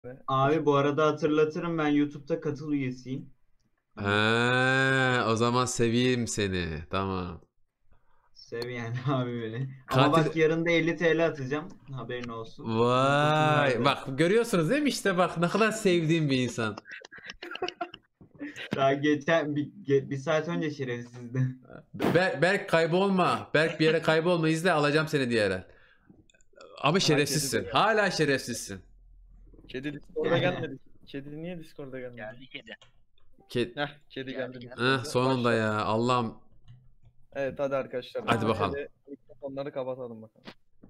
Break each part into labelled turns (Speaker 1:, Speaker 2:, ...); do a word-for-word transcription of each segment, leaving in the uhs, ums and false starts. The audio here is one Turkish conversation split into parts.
Speaker 1: Abi bu arada hatırlatırım, ben YouTube'da katıl üyesiyim. Hani
Speaker 2: He, o zaman seveyim seni. Tamam.
Speaker 1: sev yani abi beni. Ama
Speaker 2: Katil.
Speaker 1: bak yarın da elli T L atacağım. Haberin olsun. İnfosunu
Speaker 2: Vay.
Speaker 1: verdim.
Speaker 2: Bak görüyorsunuz değil mi işte bak ne kadar sevdiğim bir insan.
Speaker 1: Daha geçen bir, ge- bir saat önce şerefsizdi.
Speaker 2: Ber Berk kaybolma. Berk bir yere kaybolma, izle alacağım seni diğer. Ama
Speaker 3: Ha, kedi de
Speaker 2: şerefsizsin.
Speaker 3: geldi.
Speaker 2: Hala şerefsizsin.
Speaker 3: Kedi Discord'a gelmedi. Kedi niye Discord'a gelmedi?
Speaker 4: Geldi kedi.
Speaker 2: Ke
Speaker 3: Heh, kedi
Speaker 4: Geldi,
Speaker 3: geldi
Speaker 4: geldi.
Speaker 2: eh,
Speaker 3: Discord'a.
Speaker 2: sonunda
Speaker 3: Başla.
Speaker 2: ya Allah'ım.
Speaker 3: Evet hadi arkadaşlar.
Speaker 2: Hadi bakalım.
Speaker 3: Şöyle mikrofonları kapatalım bakalım.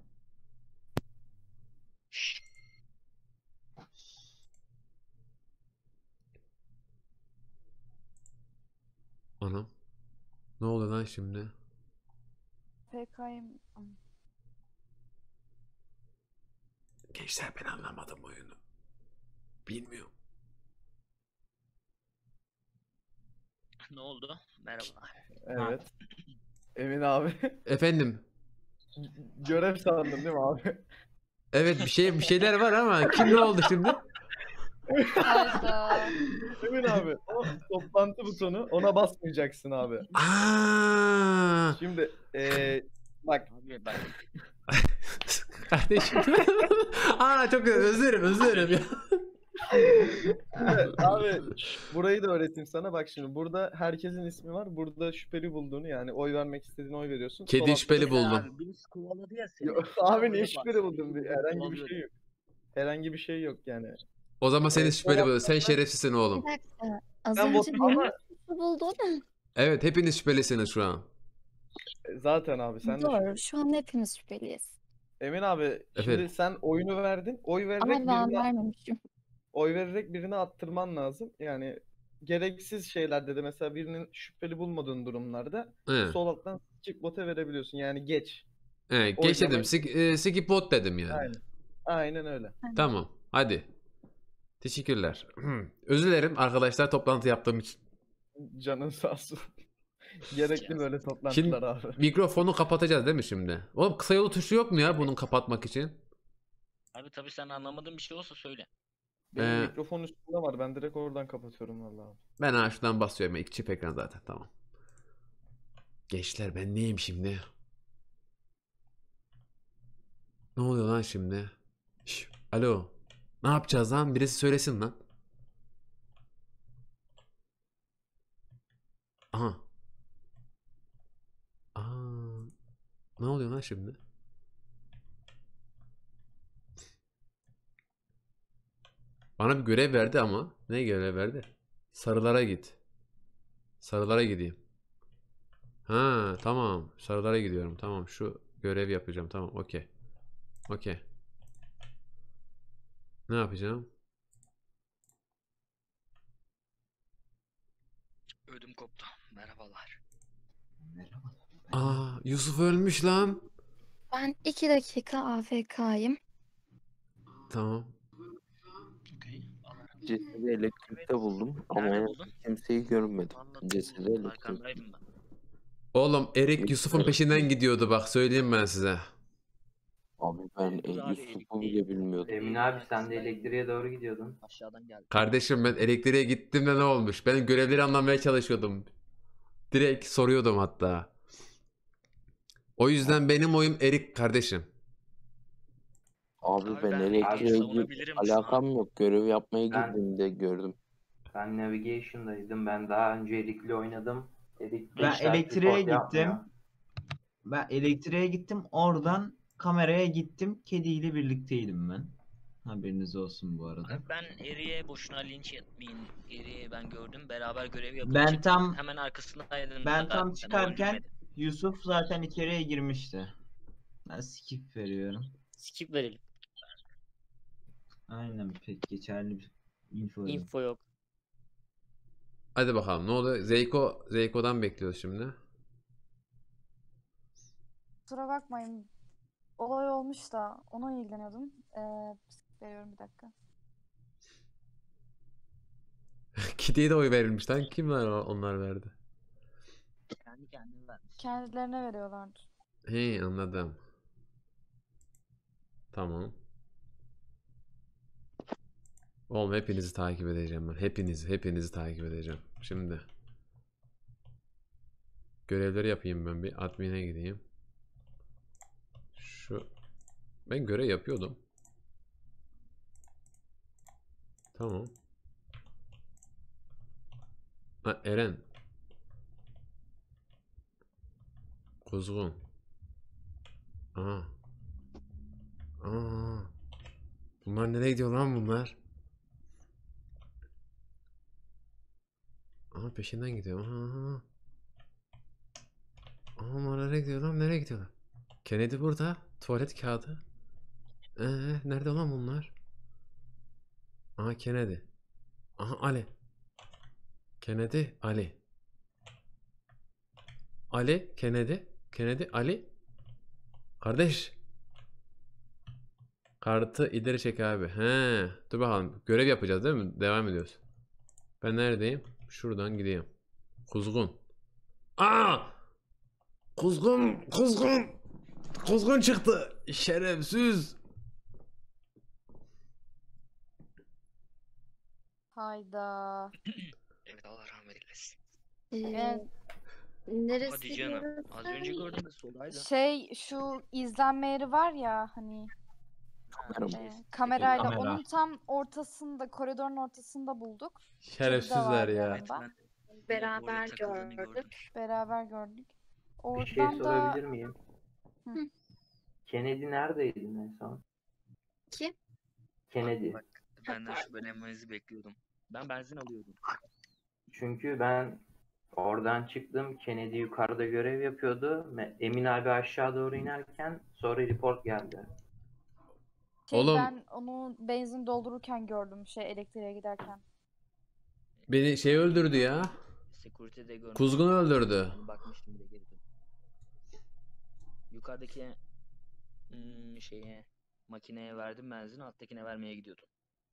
Speaker 2: Anam. Ne oldu lan şimdi?
Speaker 5: P K'yım.
Speaker 2: Gençler ben anlamadım oyunu. Bilmiyorum.
Speaker 4: Ne oldu? Merhaba.
Speaker 3: Evet. Emin abi.
Speaker 2: Efendim.
Speaker 3: Görev sandın değil mi abi?
Speaker 2: Evet bir şey bir şeyler var ama kim ne oldu şimdi?
Speaker 5: Hayda.
Speaker 3: Emin abi. O toplantı butonu, ona basmayacaksın abi.
Speaker 2: Aa!
Speaker 3: Şimdi eee bak
Speaker 4: Abi bak.
Speaker 2: Kardeşim. Aa çok özür dilerim, özür dilerim ya.
Speaker 3: şimdi abi burayı da öğreteyim sana. Bak şimdi burada herkesin ismi var. Burada şüpheli bulduğunu, yani oy vermek istediğin oy veriyorsun.
Speaker 2: Kedi
Speaker 3: Sol altta
Speaker 2: şüpheli
Speaker 3: da-
Speaker 2: buldum.
Speaker 4: Abi birisi kovaladı ya seni.
Speaker 3: Yok,
Speaker 4: Ben
Speaker 3: abi
Speaker 4: orada
Speaker 3: ne şüpheli
Speaker 4: bak-
Speaker 3: buldun? Bir- Herhangi bir şey
Speaker 4: Kovalıyordum.
Speaker 3: yok. Herhangi bir şey yok yani.
Speaker 2: O zaman seni
Speaker 3: Evet,
Speaker 2: şüpheli
Speaker 3: sol
Speaker 2: buldum. Sen
Speaker 3: altta-
Speaker 2: şerefsizsin
Speaker 5: Bir
Speaker 2: oğlum.
Speaker 5: dakika. Az
Speaker 3: Sen
Speaker 5: önce
Speaker 3: bot-
Speaker 5: beni
Speaker 3: ama-
Speaker 5: mi suçlu buldun?
Speaker 2: Evet hepiniz şüphelisiniz şu an.
Speaker 3: Zaten abi sen de
Speaker 5: Doğru.
Speaker 3: şüpheli.
Speaker 5: Şu an hepimiz şüpheliyiz.
Speaker 3: Emin abi şimdi
Speaker 2: Efendim?
Speaker 3: sen oyunu verdin. Oy vererek
Speaker 5: Ama ben
Speaker 3: birine,
Speaker 5: vermemişim.
Speaker 3: oy vererek birine attırman lazım. Yani gereksiz şeylerde de, mesela birinin şüpheli bulmadığın durumlarda
Speaker 2: He.
Speaker 3: sol alttan skip bot'a verebiliyorsun. Yani geç.
Speaker 2: He, geç
Speaker 3: Oylama-
Speaker 2: dedim. Sik, e, skip bot dedim yani.
Speaker 3: Aynen. Aynen öyle.
Speaker 2: Tamam. Hadi. Teşekkürler. Özür dilerim arkadaşlar toplantı yaptığım için.
Speaker 3: Canın sağ olsun. Gerekli böyle
Speaker 2: Şimdi
Speaker 3: toplantılar abi.
Speaker 2: mikrofonu kapatacağız değil mi şimdi? Oğlum kısa yolu tuşu yok mu ya bunun kapatmak için?
Speaker 4: Abi tabii sen anlamadığın bir şey olsa söyle.
Speaker 3: Benim
Speaker 2: Ee,
Speaker 3: mikrofon üstünde var. Ben direkt oradan kapatıyorum vallahi.
Speaker 2: Ben ha şuradan basıyorum. İki çift ekran zaten tamam. Gençler ben neyim şimdi? Ne oluyor lan şimdi? Şş, alo. Ne yapacağız lan? Birisi söylesin lan. Aha. Aa, ne oluyor lan şimdi? Bana bir görev verdi ama. Ne görev verdi? Sarılara git. Sarılara gideyim. Ha tamam. Sarılara gidiyorum. Tamam şu görev yapacağım. Tamam okey. Okey. Ne yapacağım?
Speaker 4: Ödüm koptu. Merhabalar.
Speaker 1: Merhaba.
Speaker 2: Aa Yusuf ölmüş lan.
Speaker 5: Ben iki dakika A F K'yım.
Speaker 2: Tamam.
Speaker 4: Okey. Allah razı olsun.
Speaker 6: Cesedi elektrikte buldum ama
Speaker 4: Nerede buldun?
Speaker 6: kimseyi görmedim.
Speaker 4: Anladım.
Speaker 6: Cesedi elektrikte.
Speaker 4: Arkandaydım ben.
Speaker 2: Oğlum Erik Yusuf'un peşinden gidiyordu bak söyleyeyim ben size.
Speaker 6: Abi ben
Speaker 4: Biz
Speaker 6: e,
Speaker 4: abi
Speaker 6: Yusuf'u
Speaker 4: elektrik-
Speaker 6: bile bilmiyordum.
Speaker 7: Emin abi sen de elektriğe doğru gidiyordun.
Speaker 4: Aşağıdan geldi.
Speaker 2: Kardeşim ben elektriğe gittim de ne olmuş? Ben görevleri anlamaya çalışıyordum. Direkt soruyordum hatta. O yüzden benim oyum Erik kardeşim.
Speaker 6: Abi,
Speaker 4: Abi
Speaker 6: ben
Speaker 4: ben
Speaker 6: elektriğe git
Speaker 4: savunabilirim şu
Speaker 6: alakam
Speaker 4: an.
Speaker 6: yok. Görev yapmaya
Speaker 7: Ben-
Speaker 6: girdiğimde gördüm.
Speaker 7: Ben Navigation'daydım. Ben daha önce Erik'le oynadım. Erik
Speaker 1: Ben
Speaker 7: beş saattir
Speaker 1: elektriğe
Speaker 7: kod yapmıyor.
Speaker 1: gittim. Ben elektriğe gittim. Oradan kameraya gittim. Kediyle birlikteydim ben. Haberiniz olsun bu arada.
Speaker 4: Abi ben Eri'ye boşuna linç etmeyin. Eri'yi ben gördüm. Beraber görev yapıp
Speaker 1: Ben
Speaker 4: çıktık.
Speaker 1: tam-
Speaker 4: Hemen arkasındaydım.
Speaker 1: Ben
Speaker 4: da
Speaker 1: tam
Speaker 4: o
Speaker 1: çıkarken
Speaker 4: öldürmedi.
Speaker 1: Yusuf zaten içeriye girmişti. Ben skip veriyorum.
Speaker 4: Skip verelim.
Speaker 1: Aynen pek geçerli bir info yok.
Speaker 4: Info yok.
Speaker 2: Hadi bakalım ne oldu? Zeyko Zeyko'dan bekliyoruz şimdi.
Speaker 5: Kusura bakmayın. Olay olmuş da ona ilgileniyordum. Ee, veriyorum bir dakika.
Speaker 2: Kitty'ye de oy verilmiş lan. Kimler onlar verdi?
Speaker 4: Kendi kendine vermiş.
Speaker 5: Kendilerine veriyorlardı.
Speaker 2: He anladım. Tamam. Oğlum hepinizi takip edeceğim ben. Hepinizi, hepinizi takip edeceğim. Şimdi. Görevleri yapayım ben bir. Admin'e gideyim. Şu. Ben görev yapıyordum. Tamam. Ha, Eren. Kuzgun. Aa. Aa. Bunlar nereye gidiyor lan bunlar? Aa, peşinden gidiyor. Aa. Aa, bunlar nereye gidiyor lan? Nereye gidiyorlar? Kennedy burada. Tuvalet kağıdı. Ee, nerede lan bunlar? Aha, Kennedy. Aha, Ali. Kennedy, Ali. Ali, Kennedy. Kennedy, Ali. Kardeş. Kartı ileri çek abi. He. Dur bakalım. Görev yapacağız değil mi? Devam ediyoruz. Ben neredeyim? Şuradan gideyim. Kuzgun. Aa! Kuzgun, kuzgun. Kuzgun çıktı. Şerefsiz.
Speaker 5: Hayda.
Speaker 4: Evet, Allah rahmet eylesin.
Speaker 5: Evet.
Speaker 8: Neresi
Speaker 4: Hadi canım. Az önce gördüm de soldaydı.
Speaker 5: Şey şu izlenme yeri var ya hani
Speaker 6: Kamera mı?
Speaker 5: e, kamerayla
Speaker 1: Kamera.
Speaker 5: onun tam ortasında koridorun ortasında bulduk.
Speaker 2: Şerefsizler
Speaker 5: vardı
Speaker 2: ya.
Speaker 5: yanında.
Speaker 4: Ben
Speaker 8: Beraber
Speaker 4: orada takıldığını
Speaker 8: gördük.
Speaker 5: Beraber gördük.
Speaker 7: Bir şey
Speaker 5: Oradan da
Speaker 7: sorabilir miyim?
Speaker 5: Hı.
Speaker 7: Kennedy neredeydin en son?
Speaker 8: Kim?
Speaker 7: Kennedy.
Speaker 4: Bak, benden şüphelenmenizi bekliyordum. Ben benzin alıyordum.
Speaker 7: Çünkü ben oradan çıktım. Kennedy yukarıda görev yapıyordu. Me- Emin abi aşağı doğru inerken sonra report geldi.
Speaker 5: şey,
Speaker 2: Oğlum.
Speaker 5: ben onu benzin doldururken gördüm şey elektriğe giderken.
Speaker 2: Beni şey öldürdü ya.
Speaker 4: Security'de görmüştüm.
Speaker 2: Kuzgun öldürdü.
Speaker 4: Hani bakmıştım da geri döndüm. Yukarıdaki hmm, şeye makineye verdim benzin, alttakine vermeye gidiyordum.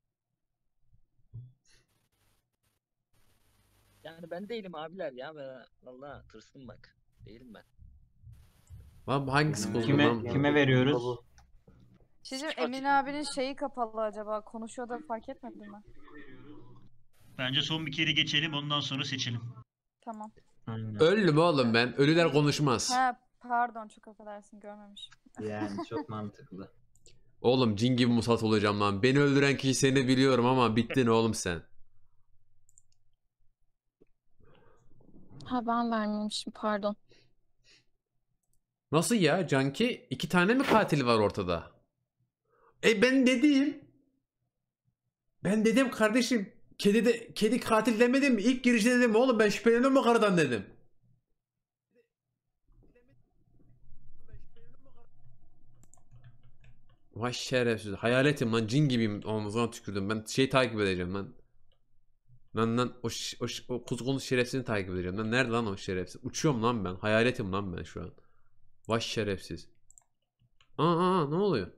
Speaker 4: Yani ben değilim abiler ya, ben vallahi tırstım bak. Değilim ben.
Speaker 2: Lan bu hangisi
Speaker 7: Benim
Speaker 2: Kuzgun
Speaker 1: Kime-
Speaker 2: lan?
Speaker 1: kime veriyoruz?
Speaker 7: Bu-
Speaker 5: Sizin Emin abinin şeyi kapalı acaba konuşuyor da fark etmedin mi?
Speaker 9: Bence son bir kere geçelim, ondan sonra seçelim.
Speaker 5: Tamam.
Speaker 1: Aynen.
Speaker 2: Öldüm oğlum ben. Ölüler konuşmaz.
Speaker 5: Ha pardon çok affedersin görmemişim.
Speaker 1: Yani çok mantıklı.
Speaker 2: Oğlum cin gibi musallat olacağım lan. Beni öldüren kişi seni biliyorum ama bittin oğlum sen.
Speaker 8: Ha, ben vermemişim, pardon.
Speaker 2: Nasıl ya Canki? İki tane mi katil var ortada? E ben dedim. Ben dedim kardeşim. Kedi de kedi katil demedim mi? İlk girişte dedim oğlum ben şüpheleniyorum o karıdan dedim. Vay şerefsiz. Hayaletim lan, cin gibiyim, omuzuna tükürdüm. Ben şey takip edeceğim lan. Lan lan o, ş- o, ş- o kuzgunun şerefsizini takip edeceğim. Lan nerede lan o şerefsiz? Uçuyorum lan ben. Hayaletim lan ben şu an. Vay şerefsiz. Aa, aa ne oluyor?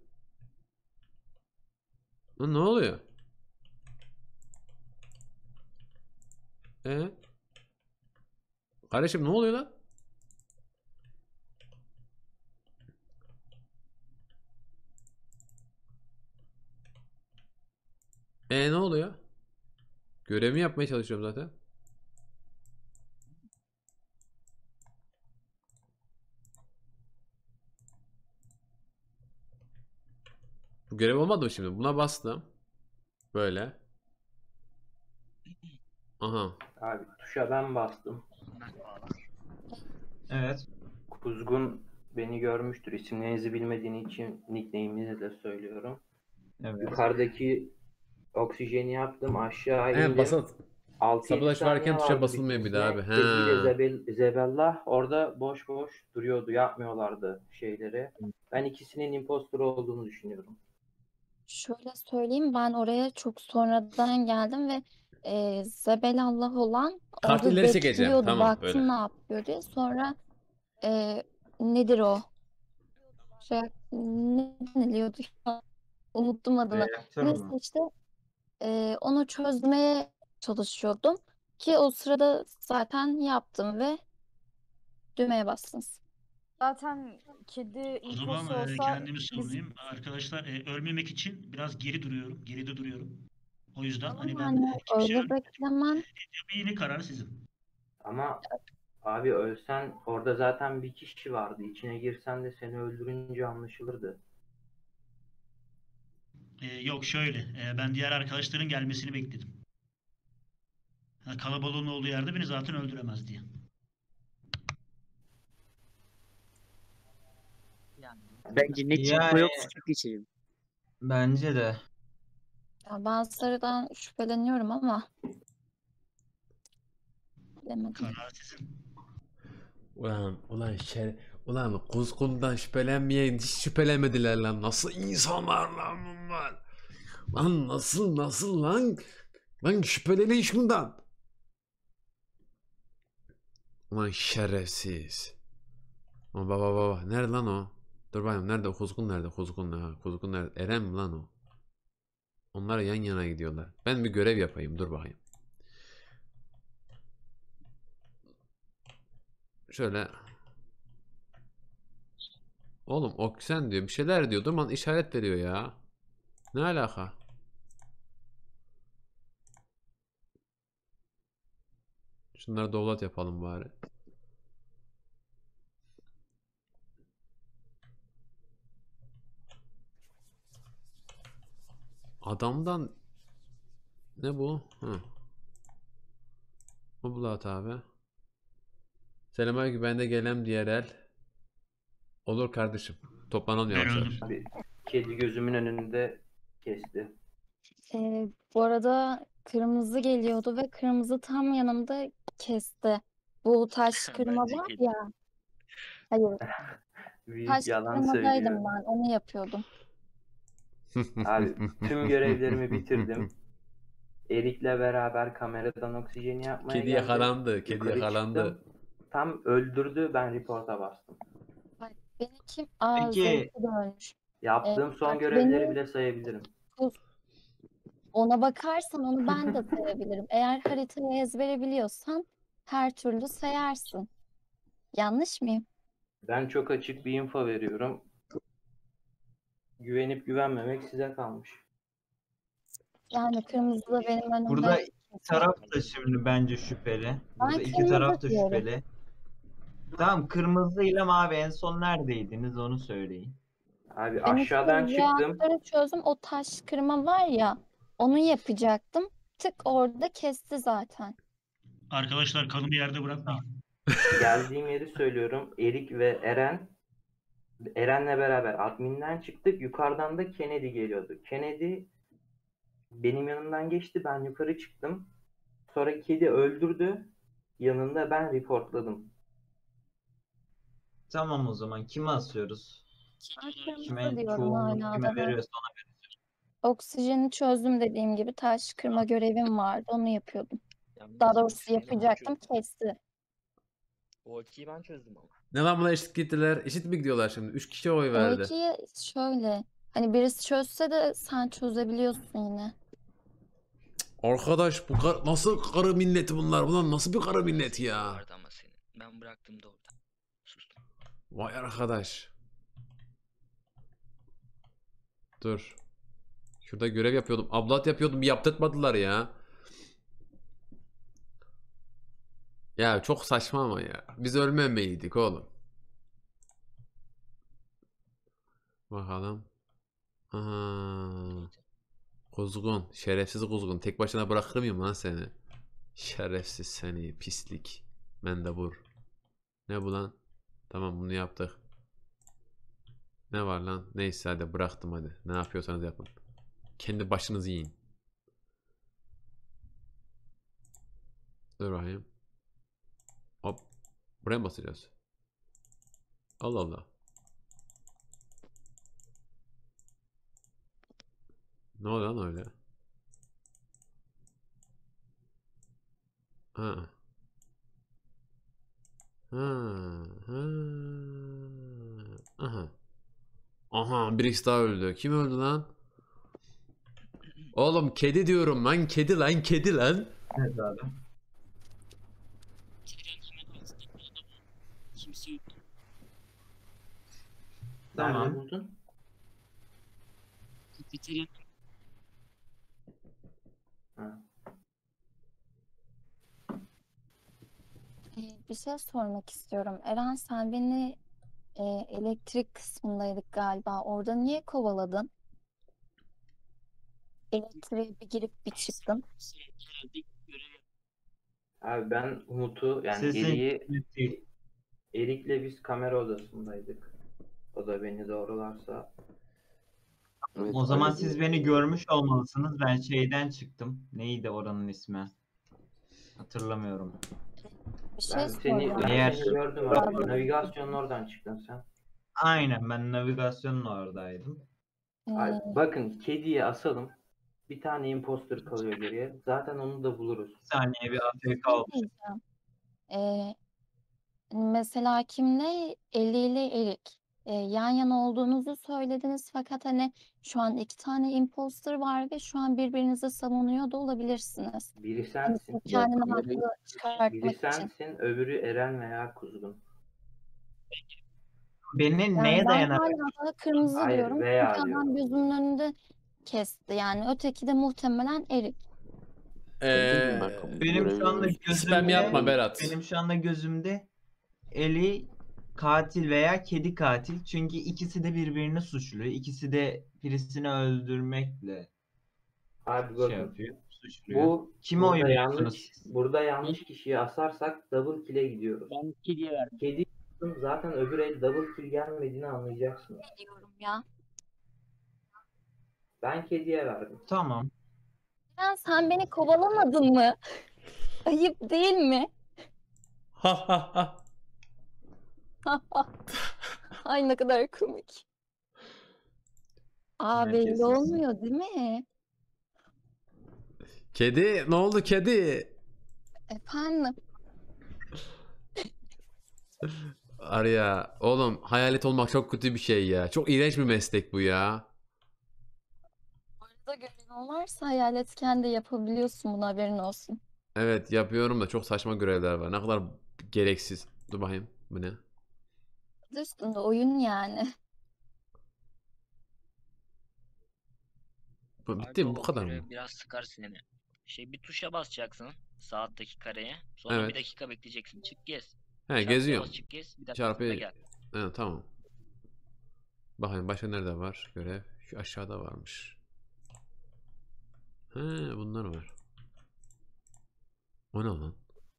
Speaker 2: Lan ne oluyor? Ee? Kardeşim ne oluyor lan? E ne oluyor? Görevimi yapmaya çalışıyorum zaten. Bu görev olmadı mı şimdi? Buna bastım. Böyle. Aha.
Speaker 7: Abi tuşa ben bastım.
Speaker 1: Evet.
Speaker 7: Kuzgun beni görmüştür. İsimlerinizi bilmediğin için nickname'inizi de söylüyorum.
Speaker 1: Evet.
Speaker 7: Yukarıdaki oksijeni yaptım. Aşağı
Speaker 2: He
Speaker 7: indim.
Speaker 2: basat.
Speaker 7: altı yedi
Speaker 2: Sabulaş varken
Speaker 7: saniye
Speaker 2: tuşa
Speaker 7: vardı
Speaker 2: basılmıyor bir de abi.
Speaker 7: bitmesine. Kedi ile
Speaker 2: He.
Speaker 7: Zebel, Zebellah orada boş boş duruyordu. Yapmıyorlardı şeyleri. Ben ikisinin impostor olduğunu düşünüyorum.
Speaker 8: Şöyle söyleyeyim, ben oraya çok sonradan geldim ve e, Zebelallah olan orada
Speaker 2: Katilleri çekeceğim.
Speaker 8: bekliyordu,
Speaker 2: Tamam,
Speaker 8: baktım
Speaker 2: öyle.
Speaker 8: ne yapıyor diye. Sonra e, nedir o? Şey, ne deniliyordu ya? Unuttum adını.
Speaker 1: Reaktör
Speaker 8: Neyse
Speaker 1: mü?
Speaker 8: işte e, onu çözmeye çalışıyordum ki o sırada zaten yaptım ve düğmeye bastınız.
Speaker 5: Zaten kedi
Speaker 9: O zaman
Speaker 5: imposter
Speaker 9: e,
Speaker 5: olsa
Speaker 9: kendimi
Speaker 5: biz
Speaker 9: savunayım. Arkadaşlar e, ölmemek için biraz geri duruyorum. Geride duruyorum. O yüzden
Speaker 8: Ama
Speaker 9: hani ben
Speaker 8: yani
Speaker 9: hiçbir şey
Speaker 8: öyle beklemem.
Speaker 9: yeni karar sizin.
Speaker 7: Ama abi ölsen orada zaten bir kişi vardı. İçine girsen de seni öldürünce anlaşılırdı.
Speaker 9: Ee, yok şöyle, e, ben diğer arkadaşların gelmesini bekledim. Ha, kalabalığın olduğu yerde beni zaten öldüremez diye.
Speaker 4: Yani
Speaker 10: Bence net info
Speaker 1: Yani
Speaker 10: yok, skip geçelim.
Speaker 1: bence de.
Speaker 8: Ya ben Sarı'dan şüpheleniyorum ama bilemedim.
Speaker 9: Karar sizin.
Speaker 2: Ulan ulan şer ulan Kuzgun'dan şüphelenmeyen hiç şüphelenmediler lan. Nasıl insanlar lan bunlar? Lan nasıl nasıl lan? Lan şüphelenin şundan. Ulan şerefsiz. Ama baba baba nerede lan o? Dur bakayım nerede? Kuzgun nerede? Kuzgun ha. Kuzgun nerede? Eren mi lan o? Onlar yan yana gidiyorlar. Ben bir görev yapayım. Dur bakayım. Şöyle. Oğlum Oksen diyor. Bir şeyler diyor. Durman işaret veriyor ya. Ne alaka? Şunları download yapalım bari. Adamdan ne bu? Hı. Oblat abi. Selamünaleyküm, ben de gelem diğer el. Olur kardeşim. Toplanalım
Speaker 9: Ben
Speaker 2: yavaş yavaş.
Speaker 9: öldüm.
Speaker 7: Abi kedi gözümün önünde kesti.
Speaker 8: Ee, bu arada kırmızı geliyordu ve kırmızı tam yanımda kesti. Bu taş kırma
Speaker 4: Bence
Speaker 8: var
Speaker 4: kedi.
Speaker 8: ya. Hayır,
Speaker 7: Büyük
Speaker 8: taş
Speaker 7: yalan
Speaker 8: kırmadaydım
Speaker 7: söylüyor.
Speaker 8: ben. Onu yapıyordum.
Speaker 7: Abi tüm görevlerimi bitirdim. Erik'le beraber kameradan oksijeni yapmaya
Speaker 2: Kedi
Speaker 7: geldim.
Speaker 2: yakalandı. Kedi
Speaker 7: Yukarı
Speaker 2: yakalandı.
Speaker 7: çıktım. Tam öldürdü, ben reporta bastım.
Speaker 8: Ay, beni kim? Aa,
Speaker 1: Peki
Speaker 8: Zeyt'i de ölmüş.
Speaker 7: Yaptığım
Speaker 8: Ee,
Speaker 7: son
Speaker 8: bak
Speaker 7: görevleri
Speaker 8: beni
Speaker 7: bile sayabilirim.
Speaker 8: ona bakarsan onu ben de sayabilirim. Eğer haritayı ezbere biliyorsan her türlü sayarsın. Yanlış mıyım?
Speaker 7: Ben çok açık bir info veriyorum. Güvenip güvenmemek size kalmış.
Speaker 8: Yani kırmızı da benim önümde
Speaker 1: burada
Speaker 8: kimse
Speaker 1: taraf
Speaker 8: yok.
Speaker 1: da şimdi bence şüpheli. Burada
Speaker 8: Ben
Speaker 1: iki taraf
Speaker 8: kırmızı
Speaker 1: da
Speaker 8: diyorum.
Speaker 1: şüpheli. Tamam, kırmızı ile mavi en son neredeydiniz onu söyleyin.
Speaker 7: Abi
Speaker 8: Ben işte
Speaker 7: aşağıdan çıktım.
Speaker 8: reaktörü çözdüm. O taş kırma var ya, onu yapacaktım. Tık orada kesti zaten.
Speaker 9: Arkadaşlar kanımı yerde bırakmayın.
Speaker 7: Geldiğim yeri söylüyorum. Erik ve Eren Eren'le beraber adminden çıktık. Yukarıdan da Kennedy geliyordu. Kennedy benim yanımdan geçti. Ben yukarı çıktım. Sonra kedi öldürdü. Yanında ben reportladım.
Speaker 1: Tamam, o zaman kime asıyoruz?
Speaker 8: Ben kırmızı
Speaker 1: Kime
Speaker 8: diyorum
Speaker 1: çoğunluk
Speaker 8: hala
Speaker 1: kime
Speaker 8: da ben.
Speaker 1: veriyorsa ona.
Speaker 8: Oksijeni çözdüm dediğim gibi. Taş kırma görevim vardı. Onu yapıyordum.
Speaker 4: Yalnız
Speaker 8: Daha doğrusu
Speaker 4: oksijeni ben
Speaker 8: yapacaktım.
Speaker 4: çözdüm.
Speaker 8: Kesti.
Speaker 4: O ikiyi ben çözdüm ama.
Speaker 2: Ne lan buna eşit gittiler. Eşit mi gidiyorlar şimdi? Üç kişi oy
Speaker 8: O
Speaker 2: verdi.
Speaker 8: ikiyi şöyle. Hani birisi çözse de sen çözebiliyorsun yine.
Speaker 2: Arkadaş bu kar- nasıl karı milleti bunlar? Bunlar nasıl bir karı milleti ya?
Speaker 4: Vardı ama senin. Ben bıraktım da orada. Sustum.
Speaker 2: Vay arkadaş. Dur. Şurada görev yapıyordum. Ablat yapıyordum. Bir yaptırtmadılar ya. Ya çok saçma ama ya. Biz ölmemeliydik oğlum. Bakalım. Aha. Kuzgun. Şerefsiz kuzgun. Tek başına bırakır mıyım lan seni? Şerefsiz seni. Pislik. Mendebur. Ne bu lan? Tamam, bunu yaptık. Ne var lan? Neyse hadi bıraktım hadi. Ne yapıyorsanız yapın. Kendi başınızı yiyin. Dur bakayım. Hop. Buraya mı basacağız? Allah Allah. Ne oldu lan öyle? Ha. Ha. Ha. Aha. Aha, birisi daha öldü. Kim öldü lan? Oğlum kedi diyorum lan. Kedi lan. Kedi lan.
Speaker 1: Evet abi.
Speaker 10: Kimse yok.
Speaker 7: Nerede
Speaker 1: Tamam.
Speaker 7: buldun?
Speaker 10: Kafeterya
Speaker 8: bir şey sormak istiyorum. Eren sen beni e, elektrik kısmındaydık galiba. Orada niye kovaladın? Elektriğe bir girip bir çıktın.
Speaker 7: Abi ben Umut'u yani
Speaker 1: Sesin
Speaker 7: Erik'i
Speaker 1: net değil.
Speaker 7: Erik'le biz kamera odasındaydık. O da beni doğrularsa.
Speaker 6: Evet,
Speaker 1: O zaman
Speaker 6: öyle
Speaker 1: siz
Speaker 6: bir-
Speaker 1: beni görmüş olmalısınız. Ben şeyden çıktım. Neydi oranın ismi? Hatırlamıyorum.
Speaker 8: Bir şey
Speaker 7: Ben seni,
Speaker 8: soracağım.
Speaker 7: ben
Speaker 1: Eğer-
Speaker 7: seni gördüm abi. Navigasyonun oradan çıktın sen.
Speaker 1: Aynen, ben navigasyonun oradaydım.
Speaker 8: Ee,
Speaker 7: Abi, bakın kediyi asalım. Bir tane imposter kalıyor geriye. Zaten onu da buluruz.
Speaker 1: Bir saniye, bir A F K
Speaker 8: ne
Speaker 1: oldu.
Speaker 8: diyeceğim? Ee, mesela kimle? Eli ile Erik. Ee, yan yana olduğunuzu söylediniz fakat hani şu an iki tane imposter var ve şu an birbirinizi savunuyor da olabilirsiniz.
Speaker 7: Biri
Speaker 8: Hani
Speaker 7: sensin.
Speaker 8: kendini
Speaker 6: kamerayı-
Speaker 8: haklı çıkartmak
Speaker 7: Biri
Speaker 8: için.
Speaker 7: sensin, öbürü Eren veya Kuzgun.
Speaker 1: Beni
Speaker 8: Yani
Speaker 1: neye
Speaker 8: ben
Speaker 1: dayanarak?
Speaker 8: hala daha kırmızı
Speaker 7: Hayır,
Speaker 8: diyorum.
Speaker 7: veya
Speaker 8: Çünkü adam
Speaker 7: diyorum.
Speaker 8: gözümün önünde kesti. Yani öteki de muhtemelen Erik.
Speaker 6: Öldürdüm ben
Speaker 2: Ee,
Speaker 6: kamerayı.
Speaker 1: Benim şu anda
Speaker 6: Görevi-
Speaker 1: gözümde
Speaker 2: spam yapma Berat.
Speaker 1: benim şu anda gözümde Eli katil veya kedi katil. Çünkü ikisi de birbirini suçluyor. İkisi de birisini öldürmekle
Speaker 7: Abi
Speaker 1: şey
Speaker 7: bakın.
Speaker 1: yapıyor, suçluyor.
Speaker 7: Bu
Speaker 1: Kime
Speaker 7: burada
Speaker 1: oy veriyorsunuz
Speaker 7: yanlış,
Speaker 1: siz?
Speaker 7: burada yanlış kişiyi asarsak double kill'e gidiyoruz.
Speaker 10: Ben kediye verdim.
Speaker 7: Kedi yaptım, zaten öbür el double kill gelmediğini anlayacaksınız.
Speaker 8: Ne diyorum ya?
Speaker 7: Ben kediye verdim.
Speaker 1: Tamam.
Speaker 8: Eren sen beni kovalamadın mı? Ayıp değil mi?
Speaker 2: Ha ha ha.
Speaker 8: Ay ne kadar komik. Aa
Speaker 1: Herkes
Speaker 8: belli
Speaker 1: sesini-
Speaker 8: olmuyor değil mi?
Speaker 2: Kedi, ne oldu kedi?
Speaker 8: Efendim.
Speaker 2: Arya, oğlum hayalet olmak çok kötü bir şey ya. Çok iğrenç bir meslek bu ya.
Speaker 8: Orada görevin varsa hayaletken de yapabiliyorsun, bunu haberin olsun.
Speaker 2: Evet yapıyorum da çok saçma görevler var. Ne kadar gereksiz. Dur bakayım bu ne?
Speaker 8: Adı üstünde oyun yani.
Speaker 2: Bu bitti mi? Bu kadar mı?
Speaker 4: Biraz sıkar seni. Şey, bir tuşa basacaksın sağ alttaki kareye. Sonra
Speaker 2: Evet.
Speaker 4: bir dakika bekleyeceksin. Çık gez.
Speaker 2: He
Speaker 4: Çarpıya
Speaker 2: geziyorum.
Speaker 4: bas, çık gez. Bir dakika
Speaker 2: Çarpı.
Speaker 4: sonra gel.
Speaker 2: He, tamam. Bakayım başka nerede var görev? Şu aşağıda varmış. He bunlar var. O ne lan?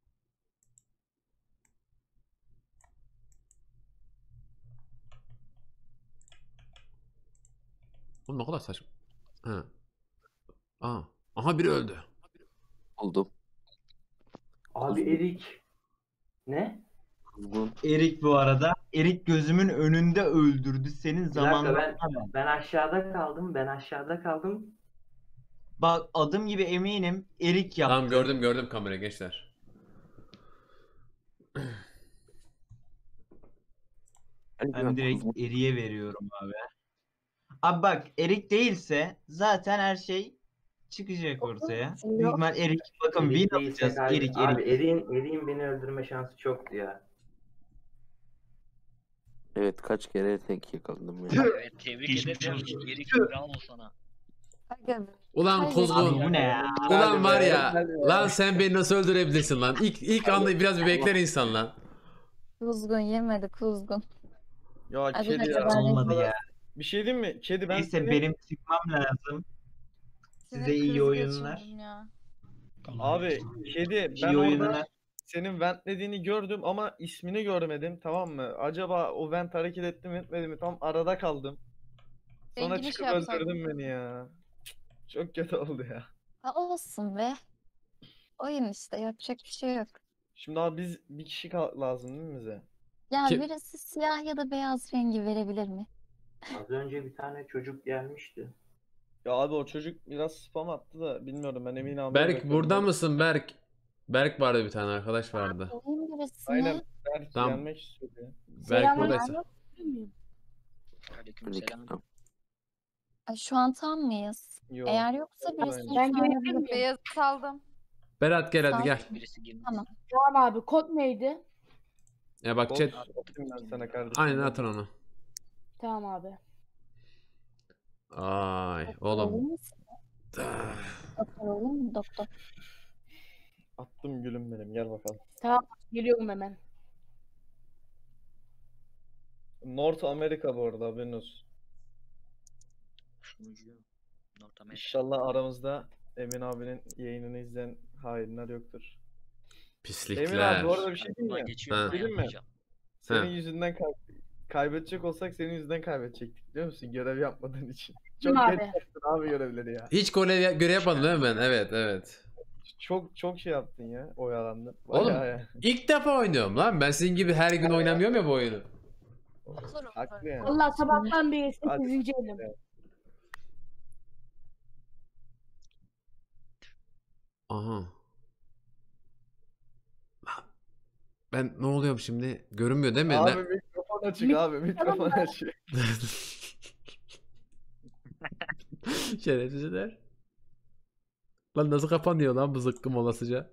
Speaker 2: Oğlum ne kadar saçma. He. Aa. Aha biri öldü.
Speaker 6: Buldum.
Speaker 7: Abi Erik. Ne?
Speaker 6: Kuzgun.
Speaker 1: Erik bu arada. Erik gözümün önünde öldürdü. Senin
Speaker 7: Bir dakika,
Speaker 1: zamanında
Speaker 7: ben, ben aşağıda kaldım. Ben aşağıda kaldım.
Speaker 1: bak, adım gibi eminim Erik yaptı.
Speaker 2: Tamam gördüm gördüm kamera gençler.
Speaker 1: Ben direkt Erik'e veriyorum abi. Abi bak, Erik değilse zaten her şey çıkacak ortaya. Büyük ihtimal Erik. Bakın
Speaker 7: Erik
Speaker 1: win
Speaker 7: değilse
Speaker 1: alacağız.
Speaker 7: kaybı-
Speaker 1: Erik,
Speaker 7: Abi
Speaker 1: Erik.
Speaker 7: Erik'in Erik'in beni öldürme şansı çoktu ya.
Speaker 6: Evet, kaç kere tek yakaladım ya.
Speaker 4: Evet, tebrik
Speaker 9: Geçmiş
Speaker 4: ederim.
Speaker 9: olsun.
Speaker 4: Erik, bravo sana.
Speaker 8: Aga be.
Speaker 2: Ulan
Speaker 8: Hayır.
Speaker 2: kuzgun.
Speaker 1: Abi bu ne ya?
Speaker 2: Ulan var ya.
Speaker 7: Hadi be.
Speaker 2: Lan sen beni nasıl öldürebilirsin lan? İlk ilk anda biraz bir bekler insan lan.
Speaker 8: Kuzgun yemedi kuzgun.
Speaker 3: Ya
Speaker 8: Ay, bir
Speaker 3: kedi
Speaker 8: dakika,
Speaker 3: ya.
Speaker 8: ben-
Speaker 1: Olmadı ya.
Speaker 3: Bir şey diyeyim mi? Kedi ben
Speaker 1: Neyse
Speaker 3: seni-
Speaker 1: benim çıkmam lazım. Size
Speaker 5: Size
Speaker 1: iyi
Speaker 5: kriz
Speaker 1: oyunlar.
Speaker 5: geçirdim ya.
Speaker 3: Abi kedi
Speaker 1: İyi
Speaker 3: ben orada
Speaker 1: oyunlar.
Speaker 3: senin ventlediğini gördüm ama ismini görmedim, tamam mı? Acaba o vent hareket etti mi etmedi mi? Tam arada kaldım. Sonra
Speaker 5: Rengini
Speaker 3: çıkıp
Speaker 5: şey yapsaydın.
Speaker 3: öldürdün beni ya. Çok kötü oldu ya.
Speaker 8: Ha, olsun be. Oyun işte, yapacak bir şey yok.
Speaker 3: Şimdi abi biz bir kişi kal- lazım değil mi bize?
Speaker 8: Ya
Speaker 2: Ki-
Speaker 8: birisi siyah ya da beyaz rengi verebilir mi?
Speaker 7: Az önce bir tane çocuk gelmişti.
Speaker 3: Ya abi o çocuk biraz spam attı da bilmiyorum, ben emin abi.
Speaker 2: Berk burada mısın Berk? Berk vardı bir tane arkadaş vardı.
Speaker 8: Sorayım birisine.
Speaker 3: Aynen. Berk
Speaker 2: Tamam.
Speaker 3: gelmek istiyordu.
Speaker 2: Berk buradaysa.
Speaker 4: Aleykümselam.
Speaker 8: Ay, şu an tam mıyız?
Speaker 3: Yok.
Speaker 8: Eğer yoksa
Speaker 3: Aynen.
Speaker 8: birisi
Speaker 11: Ben
Speaker 8: lütfen
Speaker 11: görebilir miyim?
Speaker 5: Beyaz saldım.
Speaker 2: Berat gel hadi
Speaker 8: Sağ-
Speaker 2: gel.
Speaker 4: Birisi girmiş.
Speaker 8: Tamam.
Speaker 11: Tamam abi, kod neydi?
Speaker 2: Ya bak
Speaker 3: Bot
Speaker 2: chat.
Speaker 3: atayım ben sana kardeşim.
Speaker 2: Aynen atın onu.
Speaker 11: Tamam abi.
Speaker 2: Ay
Speaker 8: Olur
Speaker 2: oğlum.
Speaker 8: musun? Doktor olur mu doktor?
Speaker 3: Attım gülüm benim, gel bakalım.
Speaker 11: Tamam, geliyorum hemen.
Speaker 3: North Amerika bu arada, haberin olsun.
Speaker 4: Sunucu. North America.
Speaker 3: İnşallah aramızda Emin abinin yayınını izleyen hainler yoktur. Emin
Speaker 2: Pislikler.
Speaker 3: abi bu arada bir şey
Speaker 4: Aklıma
Speaker 3: diyeyim mi?
Speaker 4: geçiyor
Speaker 2: Ha.
Speaker 4: ama
Speaker 3: Bileyim mi?
Speaker 4: yapmayacağım.
Speaker 3: Senin
Speaker 2: Ha.
Speaker 3: yüzünden kay- kaybedecek olsak senin yüzünden kaybedecektik, biliyor musun? Görev yapmadığın için.
Speaker 11: Değil
Speaker 3: Çok
Speaker 11: mi
Speaker 3: geç
Speaker 11: abi?
Speaker 3: yaptın abi görevleri ya.
Speaker 2: Hiç görev, görev yapmadım değil mi ben? Evet evet.
Speaker 3: Çok çok şey yaptın ya, oyalandın.
Speaker 2: Oğlum
Speaker 3: Bayağı ya.
Speaker 2: ilk defa oynuyorum lan. Ben sizin gibi her gün oynamıyorum ya bu oyunu.
Speaker 8: Olur
Speaker 3: Haklı yani.
Speaker 11: Allah sabahtan beri
Speaker 3: Hadi.
Speaker 11: sekizinci elim.
Speaker 2: Aha. Lan, ben ne oluyorum şimdi? Görünmüyor değil mi?
Speaker 3: Abi
Speaker 2: Ne-
Speaker 3: mikrofon açık abi, mikrofon açık.
Speaker 2: Şerefsizler. Lan nasıl kapanıyor lan bu zıkkım olasıca?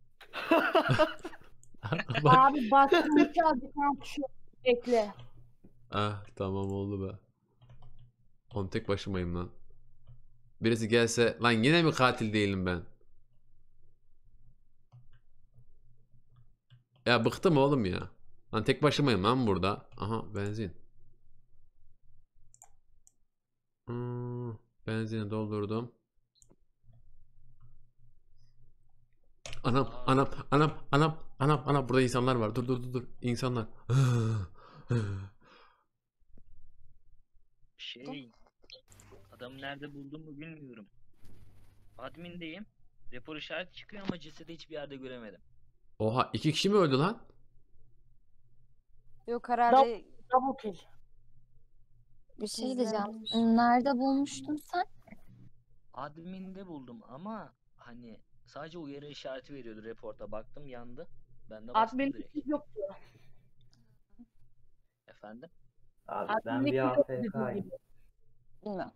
Speaker 2: Bak.
Speaker 11: Abi bastım çaldı kan tuşu. Ekle.
Speaker 2: Ah tamam oldu be. Oğlum tek başımayım lan. Birisi gelse lan yine mi katil değilim ben? Ya bıktım oğlum ya. Lan tek başımayım lan burada. Aha benzin. Hmm, benzini doldurdum. Anam, anam, anam, anam, anam, anam. Burada insanlar var. Dur, dur, dur, dur. İnsanlar.
Speaker 4: Şey, adamı nerede bulduğumu bilmiyorum. Admin'deyim. Rapor işareti çıkıyor ama cesedi hiçbir yerde göremedim.
Speaker 2: Oha, iki kişi mi öldü lan?
Speaker 5: Yok herhalde
Speaker 11: Double kill.
Speaker 8: Bir şey
Speaker 5: İzleyen
Speaker 8: diyeceğim.
Speaker 5: bulmuş.
Speaker 8: Nerede bulmuştun sen?
Speaker 4: Admin'de buldum ama hani sadece uyarı işareti veriyordu reporta. Baktım yandı. Ben de bastım
Speaker 11: Admin
Speaker 4: direkt.
Speaker 11: kill yoktu.
Speaker 4: Efendim?
Speaker 7: Abi ben
Speaker 11: Admin
Speaker 7: bir
Speaker 11: kill yoktu
Speaker 7: A F
Speaker 11: dediğim
Speaker 7: K'yim.
Speaker 11: gibi.
Speaker 8: Bilmiyorum.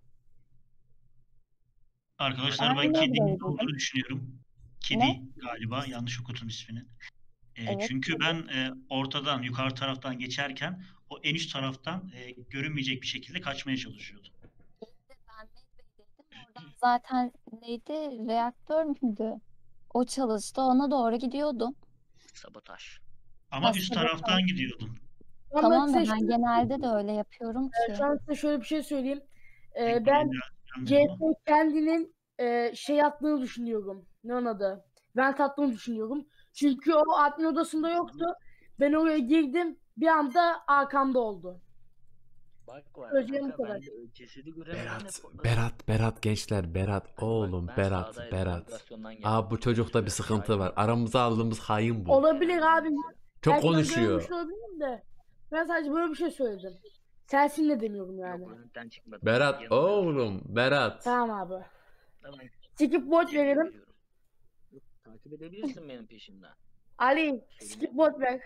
Speaker 9: Arkadaşlar ben
Speaker 8: Aynen
Speaker 9: Kedi'nin
Speaker 8: öyle.
Speaker 9: olduğunu düşünüyorum. Kedi
Speaker 8: Ne?
Speaker 9: galiba, yanlış okudum ismini. Ee,
Speaker 8: Evet.
Speaker 9: Çünkü ben e, ortadan, yukarı taraftan geçerken o en üst taraftan e, görünmeyecek bir şekilde kaçmaya çalışıyordu.
Speaker 8: Ben Medbay'deydim. Oradan zaten neydi? Reaktör müydü? O çalıştı. Ona doğru gidiyordum.
Speaker 4: Sabotaj.
Speaker 9: Ama
Speaker 8: Ha,
Speaker 9: üst
Speaker 8: sabotaj.
Speaker 9: taraftan gidiyordun.
Speaker 11: Ama
Speaker 8: Tamam da
Speaker 11: size
Speaker 8: ben
Speaker 11: şu-
Speaker 8: genelde de öyle yapıyorum
Speaker 11: e,
Speaker 8: ki.
Speaker 11: şu an size şöyle bir şey söyleyeyim. E,
Speaker 9: Pek
Speaker 11: ben
Speaker 9: böyle
Speaker 11: C
Speaker 9: gelmiyor ama.
Speaker 11: F kendinin e, şey attığını düşünüyorum. Ne onun adı? Vent attığını düşünüyorum. Çünkü o admin odasında yoktu. Ben oraya girdim. Bir anda arkamda oldu.
Speaker 4: Bak var
Speaker 11: Söyleyeceğim bu
Speaker 4: kanka,
Speaker 11: kadar.
Speaker 4: ben de cesedi göremedim.
Speaker 2: Berat,
Speaker 4: reportladım.
Speaker 2: Berat, Berat gençler, Berat.
Speaker 4: Bak,
Speaker 2: Oğlum,
Speaker 4: ben
Speaker 2: Berat,
Speaker 4: sağdaydım,
Speaker 2: Berat.
Speaker 4: navigasyondan geldim.
Speaker 2: Aa bu çocukta bir sıkıntı var. Aramıza aldığımız hain bu.
Speaker 11: Olabilir abi.
Speaker 2: Çok
Speaker 11: Belki ben
Speaker 2: konuşuyor.
Speaker 11: görmüş olabilirim de. Ben sadece böyle bir şey söyledim. Sensin de demiyorum yani.
Speaker 4: Yok, önünden çıkmadım.
Speaker 2: Berat
Speaker 4: Yanında
Speaker 2: oğlum, Berat.
Speaker 11: Tamam abi.
Speaker 4: Tamam.
Speaker 11: Skip bot verelim.
Speaker 4: Veriyorum. Yok, takip edebilirsin benim peşimden.
Speaker 11: Ali skip bot ver.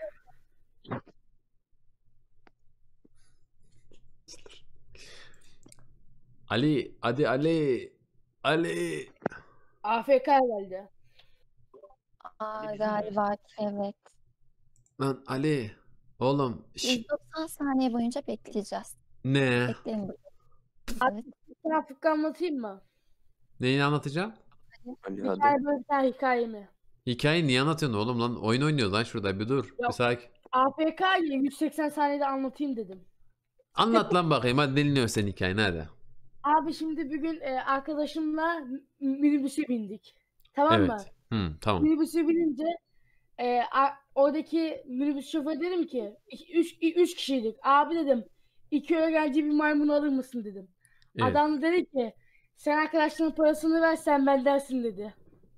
Speaker 2: Ali, hadi Ali. Ali.
Speaker 11: A F K geldi.
Speaker 8: Aa,
Speaker 4: bizim
Speaker 8: galiba ki evet.
Speaker 2: Lan Ali. Oğlum. şş,
Speaker 8: yüz doksan saniye boyunca bekleyeceğiz.
Speaker 2: ne?
Speaker 8: Bekleyin bakalım. Evet.
Speaker 11: Bir tane fıkra anlatayım mı?
Speaker 2: Neyini anlatacağım?
Speaker 6: Ali
Speaker 11: Bir
Speaker 6: hadi.
Speaker 11: tane böyle bir tane hikayemi.
Speaker 2: Hikayeyi niye anlatıyorsun oğlum lan? Oyun oynuyor lan şurada. Bir dur. Bir
Speaker 11: Yok.
Speaker 2: sakin.
Speaker 11: A F K'yı yüz seksen saniyede anlatayım dedim.
Speaker 2: Anlat lan bakayım. Hadi dinliyorum senin hikayeni hadi.
Speaker 11: Abi şimdi bir gün e, arkadaşımla m- minibüse bindik. Tamam mı?
Speaker 2: Evet. Hı, tamam.
Speaker 11: Minibüse binince e, a- oradaki minibüs şoförü dedim ki üç, üç kişiydik. Abi dedim iki öğrenci bir maymun alır mısın dedim.
Speaker 2: Evet.
Speaker 11: Adam dedi ki sen arkadaşların parasını versen ben dersin dedi.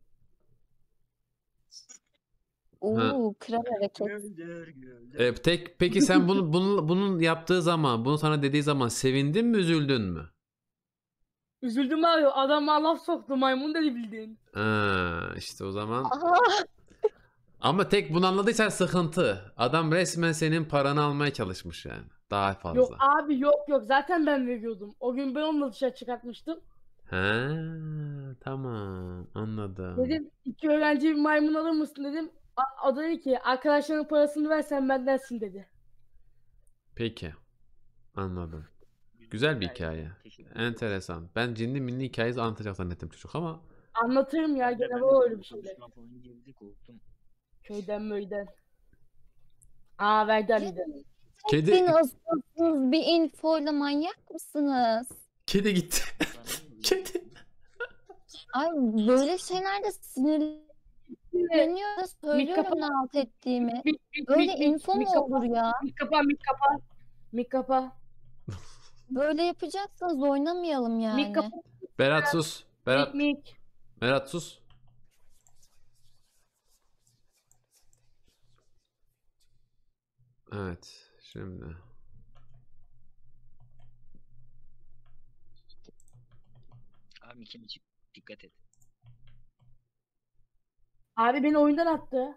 Speaker 8: Oo, kral hareket.
Speaker 4: Gönder gönder.
Speaker 2: E, tek peki sen bunu bunun bunun yaptığı zaman, bunu sana dediği zaman sevindin mi, üzüldün mü?
Speaker 11: Üzüldüm abi. Adam laf soktu maymun dedi bildiğin.
Speaker 2: Ha, işte o zaman.
Speaker 8: Aha.
Speaker 2: Ama tek bunu anladıysan sıkıntı. Adam resmen senin paranı almaya çalışmış yani. Daha fazla.
Speaker 11: Yok abi yok yok zaten ben veriyordum. O gün ben onunla dışarı çıkartmıştım.
Speaker 2: Ha, tamam anladım.
Speaker 11: Dedim iki öğrenci bir maymun alır mısın dedim. A- O da dedi ki arkadaşların parasını versen ben dersin dedi.
Speaker 2: Peki. Anladım. Güzel bir hikaye.
Speaker 4: Teşekkür ederim.
Speaker 2: Enteresan. Ben cinli minli hikayesi anlatacak zannettim çocuk ama
Speaker 11: Anlatırım ya
Speaker 4: Ben de-
Speaker 11: gene
Speaker 4: ben de
Speaker 11: var öyle bir şeyler.
Speaker 4: konuşma falan girdi, korktum.
Speaker 11: Köyden möyden. Aa verdi Ali'de.
Speaker 2: Kedi
Speaker 8: Beni asıyorsunuz bir infoyla, manyak mısınız?
Speaker 2: kedi gitti.
Speaker 4: Bana ne oluyor?
Speaker 2: Kedi.
Speaker 8: Ay böyle şeylerde sinirleniyor da söylüyorum ne halt ettiğimi.
Speaker 11: Mik, mik,
Speaker 8: Böyle
Speaker 11: mik, mik,
Speaker 8: info mu
Speaker 11: mik kapa,
Speaker 8: olur ya?
Speaker 11: mik kapa, mik kapa. Mik kapa.
Speaker 8: Böyle yapacaksanız oynamayalım
Speaker 11: Mik
Speaker 8: yani.
Speaker 11: kapa.
Speaker 2: Berat sus. Berat.
Speaker 11: Mik mik.
Speaker 2: Berat sus. Evet. Şimdi.
Speaker 4: Abi kim çık? Dikkat et.
Speaker 11: Abi beni oyundan attı.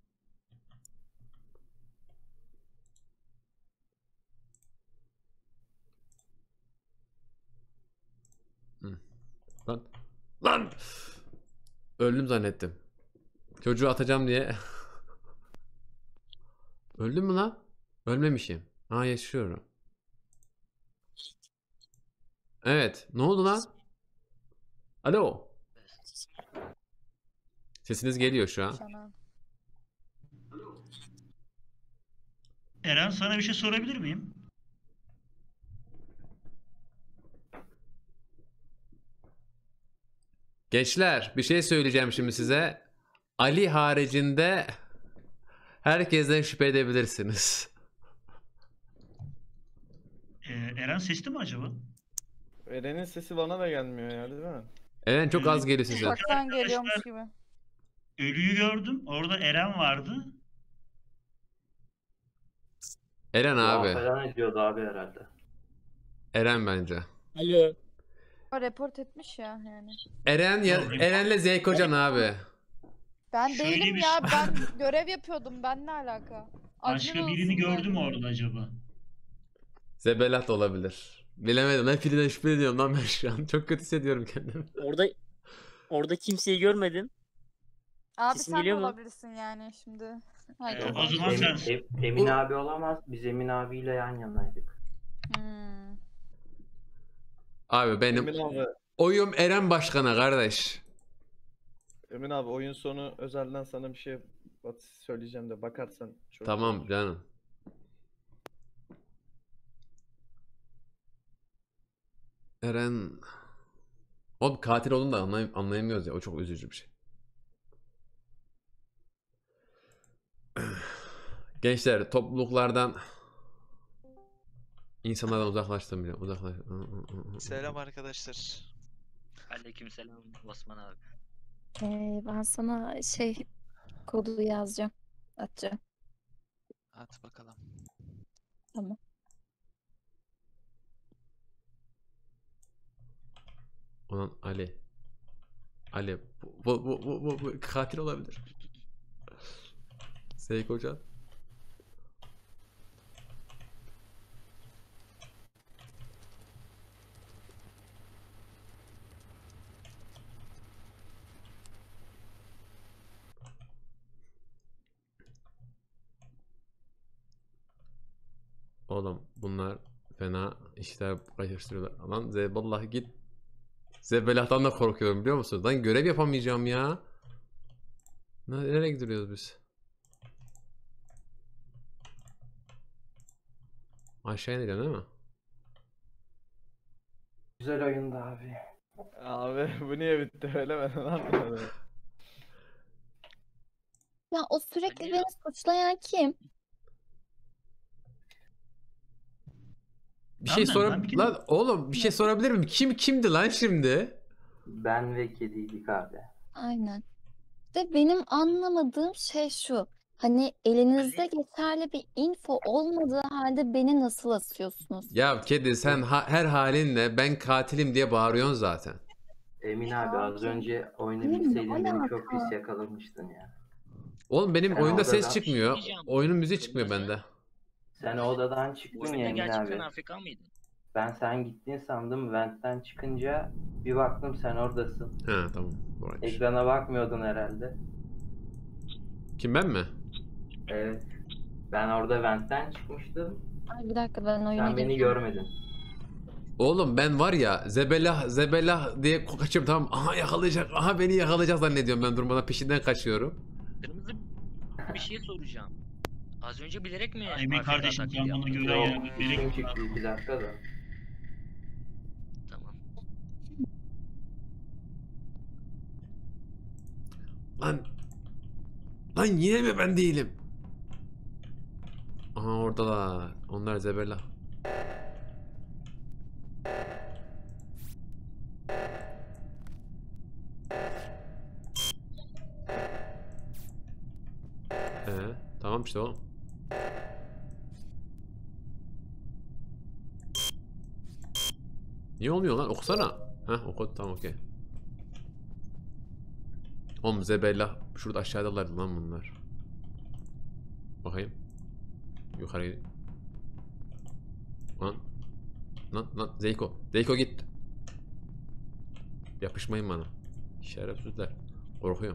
Speaker 2: Lan. Lan. Öldüm zannettim. Çocuğu atacağım diye. Öldüm mü lan? Ölmemişim. Ha, yaşıyorum. Evet. Ne oldu lan? Alo. Sesiniz geliyor şu an.
Speaker 5: Canan.
Speaker 9: Eren, sana bir şey sorabilir miyim?
Speaker 2: Gençler, bir şey söyleyeceğim şimdi size. Ali haricinde herkesten şüphe edebilirsiniz.
Speaker 9: Ee, Eren sesli mi acaba?
Speaker 3: Eren'in sesi bana da gelmiyor ya, değil mi?
Speaker 2: Eren çok az geliyor size.
Speaker 5: Uzaktan geliyormuş
Speaker 9: Arkadaşlar-
Speaker 5: gibi.
Speaker 9: Ölüyü gördüm. Orada Eren vardı.
Speaker 2: Eren
Speaker 7: Dua
Speaker 2: abi.
Speaker 7: falan ediyordu abi herhalde.
Speaker 2: Eren bence.
Speaker 10: Alo.
Speaker 5: O report etmiş ya yani.
Speaker 2: Eren ya Eren'le Zeyk Hocan abi.
Speaker 5: Ben
Speaker 9: Şöyle
Speaker 5: değilim
Speaker 9: bir
Speaker 5: ya.
Speaker 9: şey-
Speaker 5: Ben görev yapıyordum. Ben ne alaka?
Speaker 9: Başka
Speaker 5: Admin
Speaker 9: birini
Speaker 5: odasındaydım.
Speaker 9: gördüm orada acaba.
Speaker 2: Zebelat olabilir. Bilemedim. Ben Fili'den şüphe ediyorum lan ben şu an. Çok kötü hissediyorum kendimi.
Speaker 10: Orada orada kimseyi görmedim.
Speaker 5: Abi
Speaker 10: Sesim
Speaker 5: sen de
Speaker 10: geliyor mu?
Speaker 5: olabilirsin yani şimdi. Hadi
Speaker 9: Ee, o
Speaker 5: bakalım.
Speaker 9: zaman
Speaker 7: Emin,
Speaker 9: sen
Speaker 7: Em- Emin abi olamaz. Biz Emin abiyle yan yanaydık.
Speaker 5: Hmm.
Speaker 2: Abi benim
Speaker 3: Emin abi,
Speaker 2: oyum Eren Başkan'a kardeş.
Speaker 3: Emin abi oyun sonu özelden sana bir şey bat- söyleyeceğim de bakarsan çok iyi
Speaker 2: Tamam
Speaker 3: olur.
Speaker 2: canım. Eren... Oğlum katil olduğunu da anlay- anlayamıyoruz ya. O çok üzücü bir şey. Gençler, topluluklardan insanlardan uzaklaştım bile. Uzaklaş.
Speaker 12: Selam arkadaşlar.
Speaker 4: Aleykümselam Osman abi.
Speaker 8: Ee, ben sana şey kodu yazacağım. Atacağım.
Speaker 12: At bakalım.
Speaker 8: Tamam.
Speaker 2: Ulan Ali. Ali bu bu bu bu, bu katil olabilir. Seyik Hoca. Oğlum bunlar fena işler karıştırıyorlar. Lan Zeballah git. Zebelah'tan da korkuyorum biliyor musunuz? Lan görev yapamayacağım ya. Nereye gidiyoruz biz? Aşağı ineceğim değil mi?
Speaker 7: Güzel oyundu abi.
Speaker 3: Abi bu niye bitti öyle ben onu anlamadım.
Speaker 8: Ya o sürekli beni suçlayan kim?
Speaker 2: Bir şey
Speaker 9: Tamam,
Speaker 2: sor
Speaker 9: ben bir kere-
Speaker 2: lan oğlum bir şey sorabilir miyim? Kim kimdi lan şimdi?
Speaker 7: Ben ve kediydik abi.
Speaker 8: Aynen. De benim anlamadığım şey şu. Hani elinizde geçerli bir info olmadığı halde beni nasıl asıyorsunuz?
Speaker 2: Ya kedi sen ha- her halinle ben katilim diye bağırıyorsun zaten.
Speaker 7: Emin abi az önce oyunu
Speaker 8: Benim ne
Speaker 7: bilseydin beni çok
Speaker 8: alaka?
Speaker 7: pis yakalamıştın ya.
Speaker 2: Oğlum benim
Speaker 7: Sen
Speaker 2: oyunda ses
Speaker 7: odadan-
Speaker 2: çıkmıyor.
Speaker 4: Diyeceğim.
Speaker 2: Oyunun müziği çıkmiyor
Speaker 4: Kırmızı.
Speaker 2: bende.
Speaker 7: Sen odadan çıktın
Speaker 4: Oyunda
Speaker 7: ya Emin
Speaker 4: gerçekten
Speaker 7: abi.
Speaker 4: A F K mıydın?
Speaker 7: Ben sen gittin sandım. Vent'ten çıkınca bir baktım sen oradasın.
Speaker 2: Ha tamam. Buraymış.
Speaker 7: Ekrana bakmıyordun herhalde.
Speaker 2: Kim ben mi?
Speaker 7: Evet. Ben orada Vent'ten çıkmıştım.
Speaker 8: Ay bir dakika ben oyuna
Speaker 7: Sen beni
Speaker 8: gireceğim.
Speaker 7: görmedin.
Speaker 2: Oğlum ben var ya zebelah zebelah diye kaçıyorum, tamam. Aha yakalayacak. Aha beni yakalayacak zannediyorum, ben durmadan peşinden kaçıyorum.
Speaker 4: Kırmızı bir şey soracağım. Az önce bilerek mi
Speaker 9: Emin
Speaker 4: A F K
Speaker 9: kardeşim
Speaker 4: taklidi
Speaker 9: sen bana
Speaker 4: yaptın?
Speaker 9: göre
Speaker 7: Yok,
Speaker 9: ya. Direkt
Speaker 7: isim çıktı iki dakika da.
Speaker 4: Tamam.
Speaker 2: Lan. Lan yine mi ben değilim? Aha oradalar. Onlar zebelah. Ee, tamam işte oğlum. Niye olmuyor lan? Okusana. Heh oku, tamam okey. Oğlum zebellah. Şurada aşağıdalardı lan bunlar. Bakayım. Yukarı gideyim. Lan. Lan lan Zeyko. Zeyko git. Yapışmayın bana. Şerefsizler. Korkuyorum.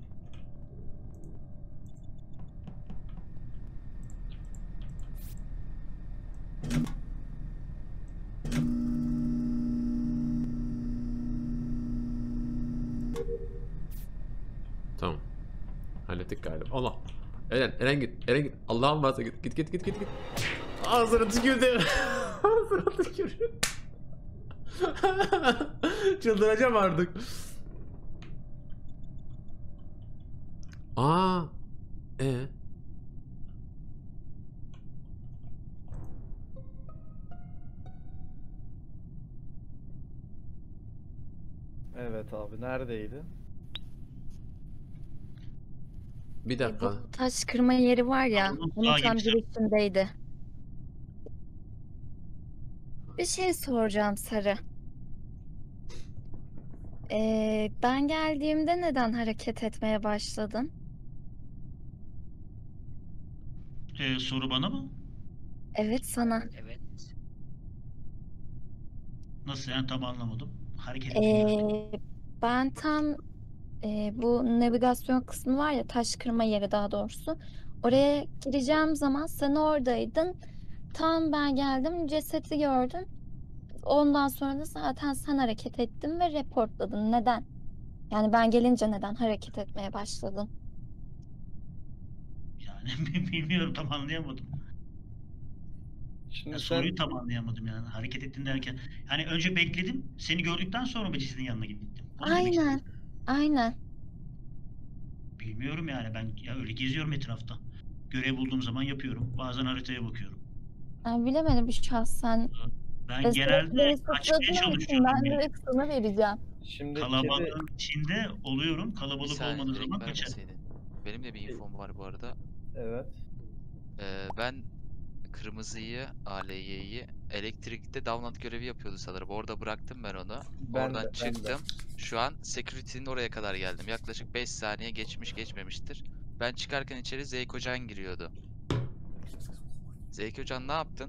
Speaker 2: Tamam. Hallettik galiba. Allah. Eren, Eren git. Eren git. Allah'ın varsa git. Git git git git git. Ağzına tükürdü. Ağzına tükürdü. Çıldıracağım artık. Aa. E.
Speaker 3: Evet abi neredeydi?
Speaker 2: Bir dakika.
Speaker 8: Bu taş kırma yeri var ya,
Speaker 9: Tamam,
Speaker 8: onun
Speaker 9: sağa
Speaker 8: tam
Speaker 9: gideceğim.
Speaker 8: girişindeydi. Bir şey soracağım Sarı. Ee, ben geldiğimde neden hareket etmeye başladın?
Speaker 9: Ee, soru bana mı?
Speaker 8: Evet sana.
Speaker 4: Evet.
Speaker 9: Nasıl yani, tam anlamadım. Hareket ettim.
Speaker 8: Ee, ben tam e, bu navigasyon kısmı var ya, taş kırma yeri daha doğrusu. Oraya gireceğim zaman sen oradaydın. Tam ben geldim, cesedi gördüm. Ondan sonra da zaten sen hareket ettin ve reportladın. Neden? Yani ben gelince neden hareket etmeye başladın?
Speaker 9: Yani bilmiyorum, tam anlayamadım.
Speaker 3: Şimdi
Speaker 9: Ya,
Speaker 3: sen
Speaker 9: soruyu tam anlayamadım yani. Hareket ettin derken. Yani önce bekledim. Seni gördükten sonra mı cesedin yanına gittim? Onu demek
Speaker 8: Aynen.
Speaker 9: istedim.
Speaker 8: Aynen.
Speaker 9: Bilmiyorum yani, ben ya öyle geziyorum etrafta. Görev bulduğum zaman yapıyorum. Bazen haritaya bakıyorum.
Speaker 8: Ben bilemedim şahsen.
Speaker 9: Ben
Speaker 8: Ve
Speaker 9: genelde
Speaker 8: beni
Speaker 9: kaçmaya
Speaker 8: suçladığın için
Speaker 9: çalışıyorum.
Speaker 8: ben
Speaker 9: Yani.
Speaker 8: direkt sana vereceğim.
Speaker 3: şimdi kedi
Speaker 9: Kalabalığın içinde oluyorum.
Speaker 12: Bir
Speaker 9: Kalabalık
Speaker 12: saniye,
Speaker 9: olmadığı
Speaker 12: direkt
Speaker 9: zaman kaçarım.
Speaker 12: vermeseydin. Benim de bir infom var bu arada.
Speaker 3: evet.
Speaker 12: Ee, ben kırmızıyı, A L Y'yi elektrikte download görevi yapıyordu sanırım. Orada bıraktım ben onu.
Speaker 3: Ben
Speaker 12: Oradan
Speaker 3: de, ben de.
Speaker 12: çıktım. Şu an security'nin oraya kadar geldim. Yaklaşık beş saniye geçmiş geçmemiştir. Ben çıkarken içeri Zeykocan giriyordu. Zeykocan ne yaptın?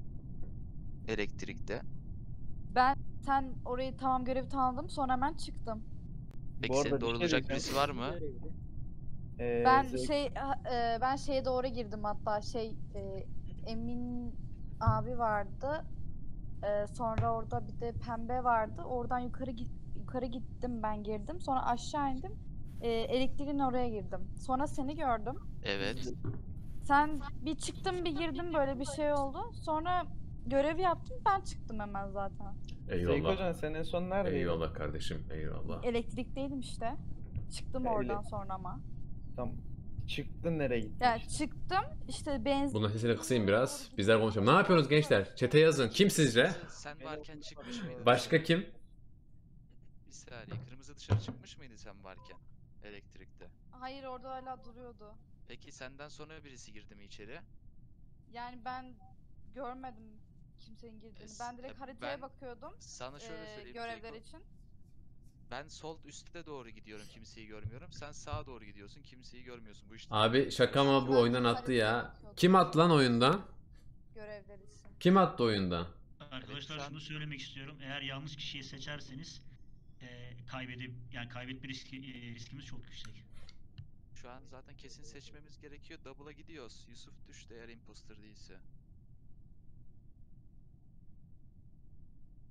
Speaker 12: Elektrikte.
Speaker 5: Ben sen orayı tamam görevi tamamladım sonra hemen çıktım.
Speaker 12: Peki
Speaker 3: Bu arada
Speaker 12: seni
Speaker 3: bir şey
Speaker 12: doğrulayacak
Speaker 3: diyeceğim.
Speaker 12: birisi var mı?
Speaker 3: Ee,
Speaker 5: Ben
Speaker 3: Zey-
Speaker 5: şey ha- e, ben şeye doğru girdim hatta şey e, Emin abi vardı. E, sonra orada bir de pembe vardı. Oradan yukarı git yukarı gittim ben girdim. Sonra aşağı indim. E, elektriğin oraya girdim. Sonra seni gördüm.
Speaker 12: Evet.
Speaker 5: Sen bir çıktın bir girdin böyle bir şey oldu. Sonra görevi yaptım ben çıktım hemen zaten.
Speaker 3: Zeykocan
Speaker 2: Eyvallah.
Speaker 3: sen en son neredeydin?
Speaker 2: Eyvallah kardeşim. Eyvallah.
Speaker 5: Elektrikteydim işte. Çıktım
Speaker 3: Ya,
Speaker 5: oradan
Speaker 3: ele-
Speaker 5: sonra ama.
Speaker 3: Tamam. Çıktın nereye gittin?
Speaker 5: Ya
Speaker 3: işte?
Speaker 5: çıktım işte benzin
Speaker 2: Bunun sesini kısayım biraz. Bizler konuşalım. Ne yapıyorsunuz gençler? Çete yazın. Kim sizce?
Speaker 12: Sen, sen varken çıkmış mıydın?
Speaker 2: Başka kim?
Speaker 12: Bir saniye. Kırmızı dışarı çıkmış mıydı sen varken? Elektrikte.
Speaker 5: hayır orada hala duruyordu.
Speaker 12: Peki senden sonra birisi girdi mi içeri?
Speaker 5: Yani ben görmedim kimsenin girdiğini.
Speaker 12: Es-
Speaker 5: Ben direkt
Speaker 12: ya
Speaker 5: haritaya
Speaker 12: ben
Speaker 5: bakıyordum.
Speaker 12: Sana şöyle
Speaker 5: eee,
Speaker 12: söyleyeyim
Speaker 5: görevler
Speaker 12: Zeyko.
Speaker 5: için.
Speaker 12: Ben sol üstte doğru gidiyorum, kimseyi görmüyorum. Sen sağa doğru gidiyorsun, kimseyi görmüyorsun. Bu işte.
Speaker 2: Abi şaka mı bu,
Speaker 5: Ben
Speaker 2: oyundan
Speaker 5: direkt
Speaker 2: attı
Speaker 5: haritaya
Speaker 2: ya.
Speaker 5: bakıyordum.
Speaker 2: Kim attı lan oyundan?
Speaker 5: Görevler için.
Speaker 2: Kim attı oyundan?
Speaker 9: Arkadaşlar
Speaker 12: şu an-
Speaker 9: şunu söylemek istiyorum. Eğer yanlış kişiyi seçerseniz e, kaybedip yani kaybetme riski, e, riskimiz çok yüksek.
Speaker 12: Şu an zaten kesin seçmemiz gerekiyor. Double'a gidiyoruz. Yusuf düştü eğer imposter değilse.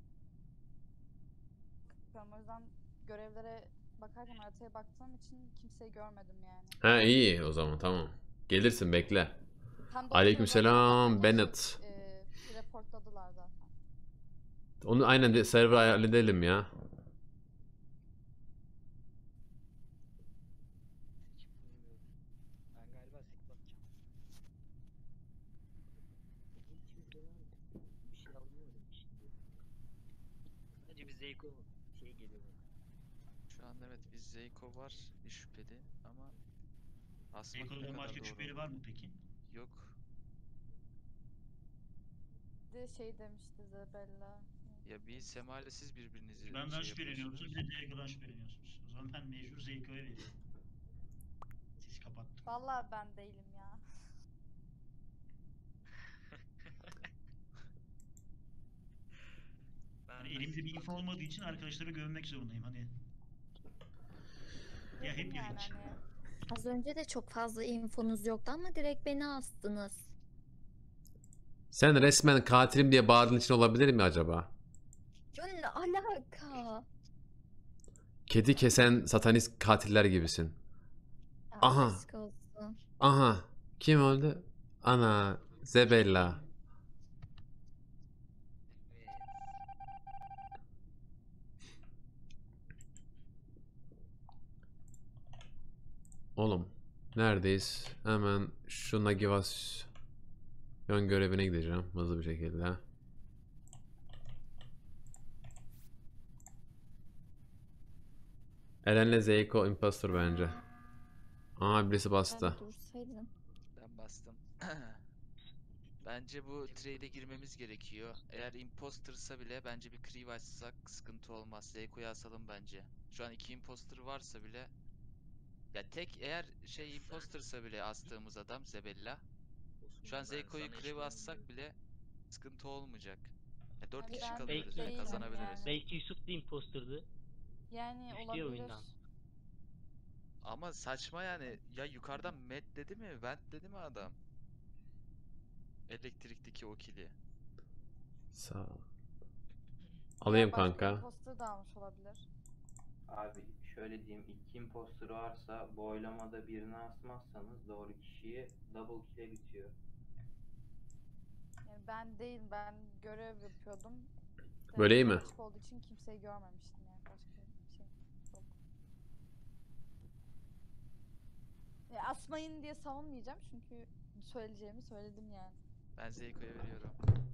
Speaker 5: yapıyorum. O yüzden görevlere bakarken haritaya baktığım için kimseyi görmedim yani.
Speaker 2: Ha iyi o zaman tamam. Gelirsin bekle.
Speaker 5: Hem de o
Speaker 2: Aleykümselam
Speaker 5: sırada
Speaker 2: Bennett.
Speaker 5: şey, e, reportladılar zaten.
Speaker 2: Onu aynen de server halledelim ya.
Speaker 4: Ben galiba skip atacağım. Hiç kimse var mı? Bir şey anlıyorum şimdi. Sadece bir Zeyko şey geliyor bana.
Speaker 12: Şu an evet bir Zeyko var bir şüpheli ama asmak ne
Speaker 9: Zeyko'dan
Speaker 12: kadar
Speaker 9: başka
Speaker 12: doğru?
Speaker 9: şüpheli var mı peki?
Speaker 12: Yok.
Speaker 5: Bir de şey demişti Zebella.
Speaker 12: Ya bir Sema ile siz birbirinizi
Speaker 9: Benden
Speaker 12: şey
Speaker 9: şüpheleniyorsunuz, bir
Speaker 12: yapıyorsunuz.
Speaker 9: de Zeyko'dan şüpheleniyorsunuz. O zaman ben mecbur Zeyko'ya veriyorum. Siz kapattım.
Speaker 5: Vallahi ben değilim ya.
Speaker 9: Hani elimde bir info olmadığı için arkadaşları gömmek zorundayım hani. Ya hep
Speaker 5: Dedim
Speaker 9: ya
Speaker 5: yani
Speaker 9: hiç.
Speaker 5: hani.
Speaker 8: Az önce de çok fazla infonuz yoktu ama direkt beni astınız.
Speaker 2: Sen resmen katilim diye bağırdığın için olabilir mi acaba?
Speaker 8: Ya ne alaka?
Speaker 2: Kedi kesen satanist katiller gibisin.
Speaker 8: Ya
Speaker 2: Aha.
Speaker 8: aşk olsun.
Speaker 2: Aha. Kim öldü? Ana. Zebella. Oğlum. Neredeyiz? Hemen şu Nagivas yön görevine gideceğim. Hızlı bir şekilde. Eren'le Zeyko impostor bence. Aa birisi bastı.
Speaker 8: Ben dursaydın.
Speaker 12: Ben bastım. Bence bu trade'e girmemiz gerekiyor. Eğer impostersa bile bence bir crew açsak sıkıntı olmaz. Zeyko'yu asalım bence. Şu an iki imposter varsa bile ya tek eğer şey impostersa bile astığımız adam Zebella. Şu an
Speaker 4: Ben
Speaker 12: Zeyko'yu
Speaker 4: sana hiç
Speaker 12: crew assak
Speaker 4: güvenmiyorum.
Speaker 12: bile sıkıntı olmayacak. Ya dört
Speaker 5: Yani
Speaker 12: kişi
Speaker 5: ben
Speaker 12: kalıyoruz
Speaker 10: Belki-
Speaker 12: ve
Speaker 5: değilim
Speaker 12: kazanabiliriz.
Speaker 5: yani.
Speaker 10: Belki Yusuf da imposterdı.
Speaker 5: Yani
Speaker 10: Düştü ya
Speaker 5: olabilir.
Speaker 10: oyundan.
Speaker 12: Ama saçma yani. Ya yukarıdan Met dedi mi? Vent dedi mi adam? Elektrikteki o kili.
Speaker 2: Sağ ol.
Speaker 5: Ya
Speaker 2: Alayım
Speaker 5: başka
Speaker 2: kanka.
Speaker 5: imposter da almış olabilir.
Speaker 7: Abi şöyle diyeyim, iki imposter varsa bu oylamada birini asmazsanız doğru kişiyi double kill'e bitiyor.
Speaker 5: Yani ben değil, ben görev yapıyordum.
Speaker 2: Böyle iyi mi?
Speaker 5: Açık olduğu için kimseyi görmemiştim yani başka bir şey yok. Ya asmayın diye savunmayacağım çünkü söyleyeceğimi söyledim yani.
Speaker 12: Ben Zeyko'ya veriyorum.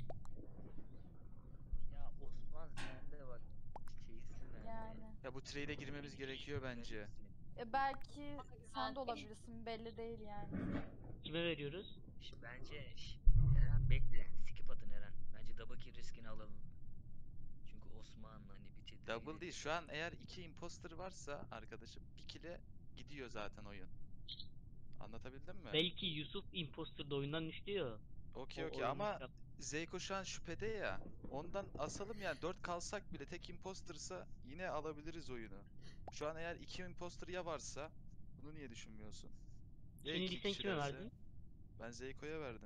Speaker 4: Ya Osman sen de bak şeysin yani.
Speaker 5: Yani.
Speaker 12: Ya bu trade'e girmemiz gerekiyor bence.
Speaker 5: E belki sen de olabilirsin, belli değil yani.
Speaker 10: Kime veriyoruz?
Speaker 4: Ş- Bence ş- Eren bekle. Skip atın Eren. Bence double kill riskini alalım. Çünkü Osman hani bitirdi.
Speaker 12: Double değil. Şu an eğer iki imposter varsa arkadaşım bir kill'e gidiyor zaten oyun. Anlatabildim mi?
Speaker 10: Belki Yusuf imposter da oyundan düştü ya.
Speaker 12: Okey
Speaker 10: O
Speaker 12: okey
Speaker 10: oyunu
Speaker 12: ama
Speaker 10: şey yap-
Speaker 12: Zeyko şu an şüphede ya. Ondan asalım yani dört kalsak bile tek impostersa yine alabiliriz oyunu. Şu an eğer iki imposter ya varsa bunu niye düşünmüyorsun? Ya
Speaker 10: Şimdi
Speaker 12: iki
Speaker 10: sen kime
Speaker 12: kişilerse?
Speaker 10: verdin?
Speaker 12: Ben Zeyko'ya verdim.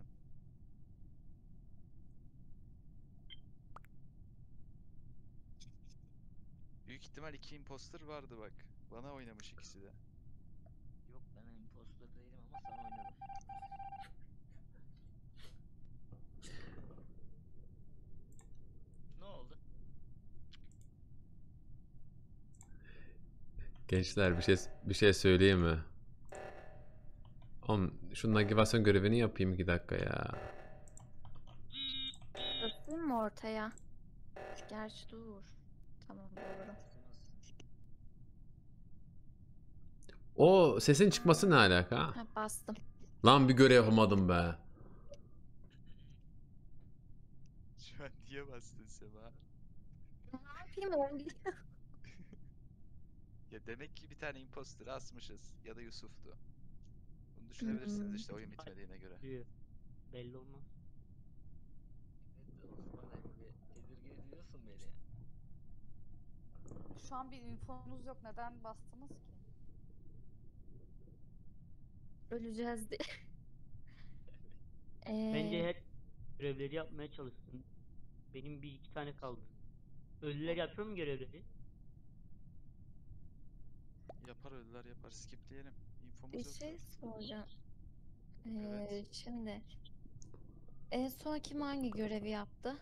Speaker 12: Büyük ihtimal iki imposter vardı bak. Bana oynamış ikisi de.
Speaker 4: Yok ben imposter değilim ama sana oynadım. Ne oldu?
Speaker 2: Gençler bir şey bir şey söyleyeyim mi? Oğlum şu navigasyon görevini yapayım iki dakika ya.
Speaker 8: Basayım mı ortaya? Gerçi dur. Tamam doğru.
Speaker 2: O sesin çıkması ne alaka?
Speaker 8: Ha, bastım.
Speaker 2: Lan bir görev yapamadım be.
Speaker 12: Şu an niye bastın Sema?
Speaker 8: Ne yapayım öyle?
Speaker 12: Ya demek ki bir tane imposter asmışız. Ya da Yusuf'tu. Bunu düşünebilirsiniz
Speaker 8: Hmm.
Speaker 12: işte oyun bitmediğine göre.
Speaker 10: Diyor. Belli olmaz.
Speaker 4: Evet Osman hani bir tedirgin ediyorsun beni.
Speaker 5: Şu an bir infonuz yok. Neden bastınız ki?
Speaker 8: Öleceğiz diye.
Speaker 10: Bence
Speaker 8: Ee,
Speaker 10: hep görevleri yapmaya çalışsın. Benim bir iki tane kaldı. Ölüler yapıyor mu görevleri?
Speaker 12: Yapar ölüler yapar. Skipleyelim. İnfomuz
Speaker 8: Bir
Speaker 12: yok
Speaker 8: şey
Speaker 12: zaten.
Speaker 8: soracağım. Ee,
Speaker 12: Evet.
Speaker 8: şimdi en son kim hangi görevi yaptı?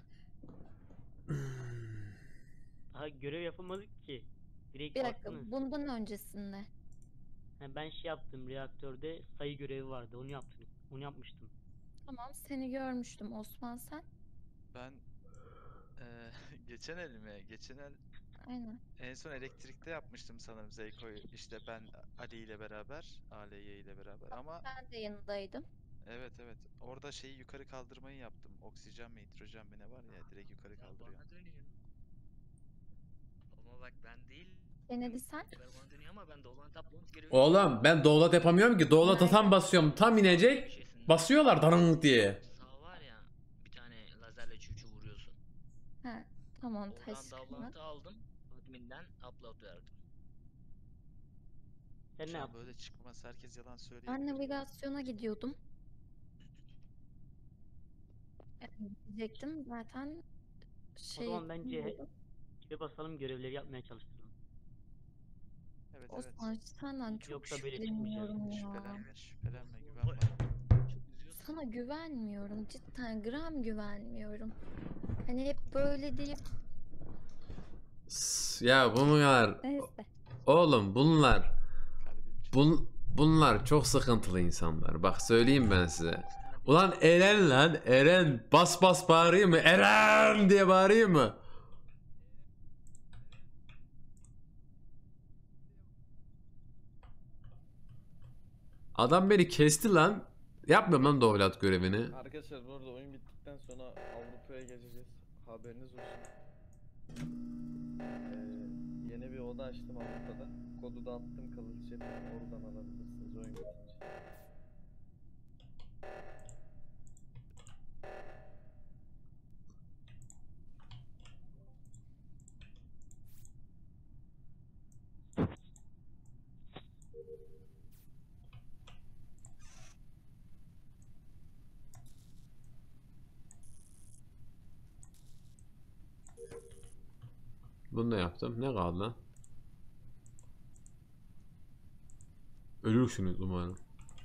Speaker 10: Daha görev yapamadık ki. Direkt
Speaker 8: Bir dakika,
Speaker 10: baktınız.
Speaker 8: bundan öncesinde.
Speaker 10: Ha, ben şey yaptım, reaktörde sayı görevi vardı. Onu yaptım. Onu yapmıştım.
Speaker 8: Tamam, seni görmüştüm. Osman, sen?
Speaker 12: Ben eee geçen el mi? Geçen el
Speaker 8: Aynen.
Speaker 12: en son elektrikte yapmıştım sanırım Zeyko'yu. İşte ben Ali ile beraber, A L Y ile beraber ama
Speaker 8: Ben de yanındaydım.
Speaker 12: evet evet. Orada şeyi yukarı kaldırmayı yaptım. Oksijen mi, hidrojen mi ne var ya direkt yukarı kaldırıyor.
Speaker 4: Bana dönüyor. Ama bak ben değil.
Speaker 8: Kennedy, sen?
Speaker 4: Yukarı bana dönüyor ama ben Dolan Taplons görevi
Speaker 2: Oğlum ben doğulat yapamıyorum ki. Doğulata tam basıyorum. Tam inecek. Basıyorlar darınık diye.
Speaker 4: sağ var ya, bir tane lazerle çuçu vuruyorsun.
Speaker 8: Ha, tamam,
Speaker 4: Oradan
Speaker 8: teşekkürler.
Speaker 4: davlantı aldım. Admin'den upload verdim.
Speaker 10: Sen
Speaker 12: Şu
Speaker 10: ne
Speaker 12: an
Speaker 10: yaptın?
Speaker 12: böyle çıkmaz. Herkes yalan
Speaker 8: Ben
Speaker 12: söyleyebilir.
Speaker 8: navigasyona gidiyordum. Diyecektim zaten
Speaker 10: O
Speaker 8: şey
Speaker 10: zaman bence
Speaker 8: buldum.
Speaker 10: kipe basalım, görevleri yapmaya çalıştıralım.
Speaker 12: Evet evet.
Speaker 8: Osman, senden çok
Speaker 10: Yoksa böyle çıkmayacağız.
Speaker 8: şüpheleniyorum ya.
Speaker 12: Şüphelenme, şüphelenme, güven bana.
Speaker 8: Sana güvenmiyorum. Cidden gram güvenmiyorum. Hani hep böyle deyip
Speaker 2: S- Ya bunlar
Speaker 8: neyse.
Speaker 2: oğlum bunlar
Speaker 12: Kalbim çok.
Speaker 2: bun, bunlar çok sıkıntılı insanlar. Bak söyleyeyim ben size. Ulan Eren lan Eren bas bas bağırayım mı? Eren diye bağırayım mı? Adam beni kesti lan. Yapmıyorum lan doğulat görevini.
Speaker 3: Arkadaşlar bu arada oyun bittikten sonra Avrupa'ya geçeceğiz. Haberiniz olsun. Ee, yeni bir oda açtım Avrupa'da. Kodu da attım kılıç chat'e. Oradan alabilirsiniz oyun bitince.
Speaker 2: Bunu da yaptım. Ne kaldı lan? Ölürsünüz umarım.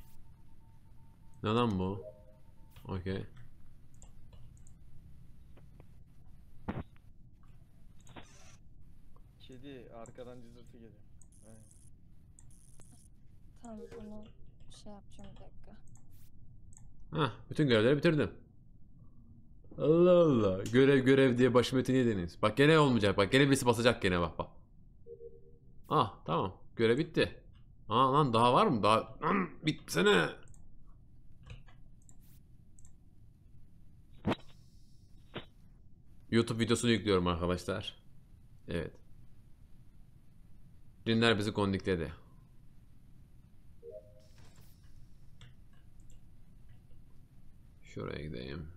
Speaker 2: Ne lan bu? Okey.
Speaker 3: Kedi arkadan cızırtı geliyor. Aynen.
Speaker 8: Tamam, bunu şey yapacağım bir dakika.
Speaker 2: Hah, bütün görevleri bitirdim. Allah Allah. Görev görev diye başım etini yediniz. Bak gene olmayacak. Bak gene birisi basacak gene bak bak. Ah tamam. Görev bitti. Aa lan daha var mı? Daha lan, bitsene. YouTube videosunu yüklüyorum arkadaşlar. Evet. Rinler bizi kondikledi. Şuraya gideyim.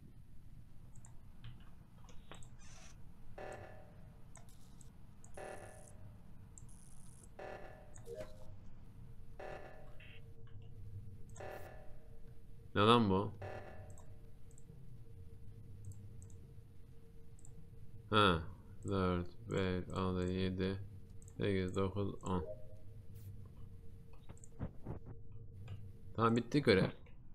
Speaker 2: Ne lan bu? Ha, dört, beş, altı, yedi, sekiz, dokuz, on. Tamam bitti görev.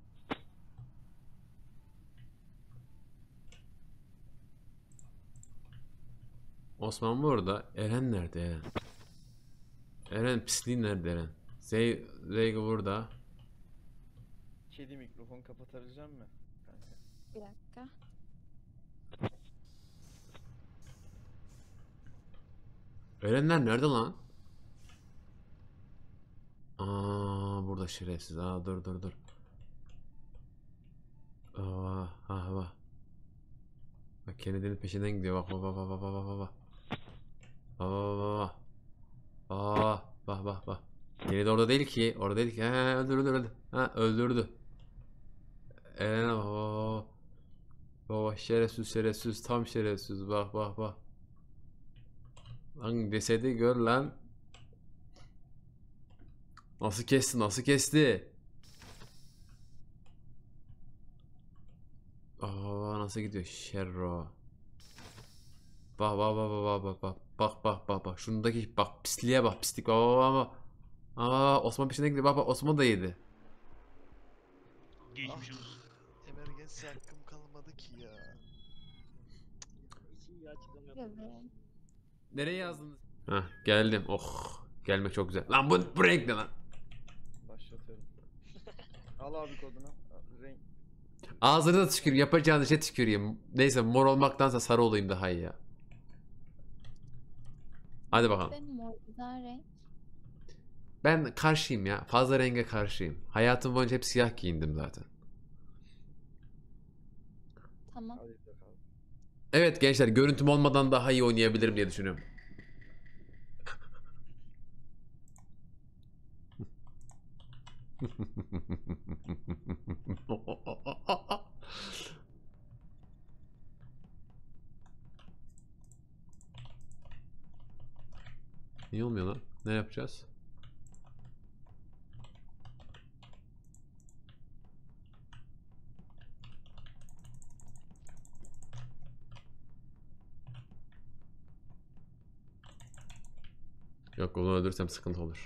Speaker 2: Osman burada. Eren nerede Eren? Eren pisliğin nerede Eren? Zey, Zeygo burada.
Speaker 3: Kedi mikrofon kapatabilecek mi? Kanka.
Speaker 8: Bir dakika.
Speaker 2: Erenler nerede lan? Aa burada şerefsiz. Aa dur dur dur. Aa ha bak. Bak Kennedy'nin peşinden gidiyor. Bak bak bak bak bak bak bak bak. Bak bak bak. Aa bak bak bak. Kennedy orada değil ki. Orada değil ki. Ha öldürdü öldürdü. Ha öldürdü. Eren'e bak bak bak. Baba şerefsiz şerefsiz tam şerefsiz bak bak bak. Lan cesedi gör lan. Nasıl kesti nasıl kesti. Aa nasıl gidiyor Şerro. bak bak bak bak bak bak bak bak bak bak şundaki bak pisliğe bak pislik bak bak bak bak. Aa Osman peşine gidiyor bak bak Osman da yedi.
Speaker 9: Geçmiş olsun.
Speaker 13: Emergency hakkım kalmadı ki ya.
Speaker 2: Nereye yazdınız? Hah geldim. Oh gelmek çok güzel. Lan bu bu renk ne lan?
Speaker 3: Başlatıyorum. Al abi kodunu. Renk.
Speaker 2: Ağzına tüküreyim yapacağınız şey tüküreyim. Neyse mor olmaktansa sarı olayım daha iyi ya. Hadi bakalım.
Speaker 8: Benim mor güzel renk.
Speaker 2: Ben karşıyım ya. Fazla renge karşıyım. Hayatım boyunca hep siyah giyindim zaten.
Speaker 8: Tamam.
Speaker 3: Hadi bakalım.
Speaker 2: Evet gençler görüntüm olmadan daha iyi oynayabilirim diye düşünüyorum. Niye olmuyor lan? Ne yapacağız? Yok onu öldürsem sıkıntı olur.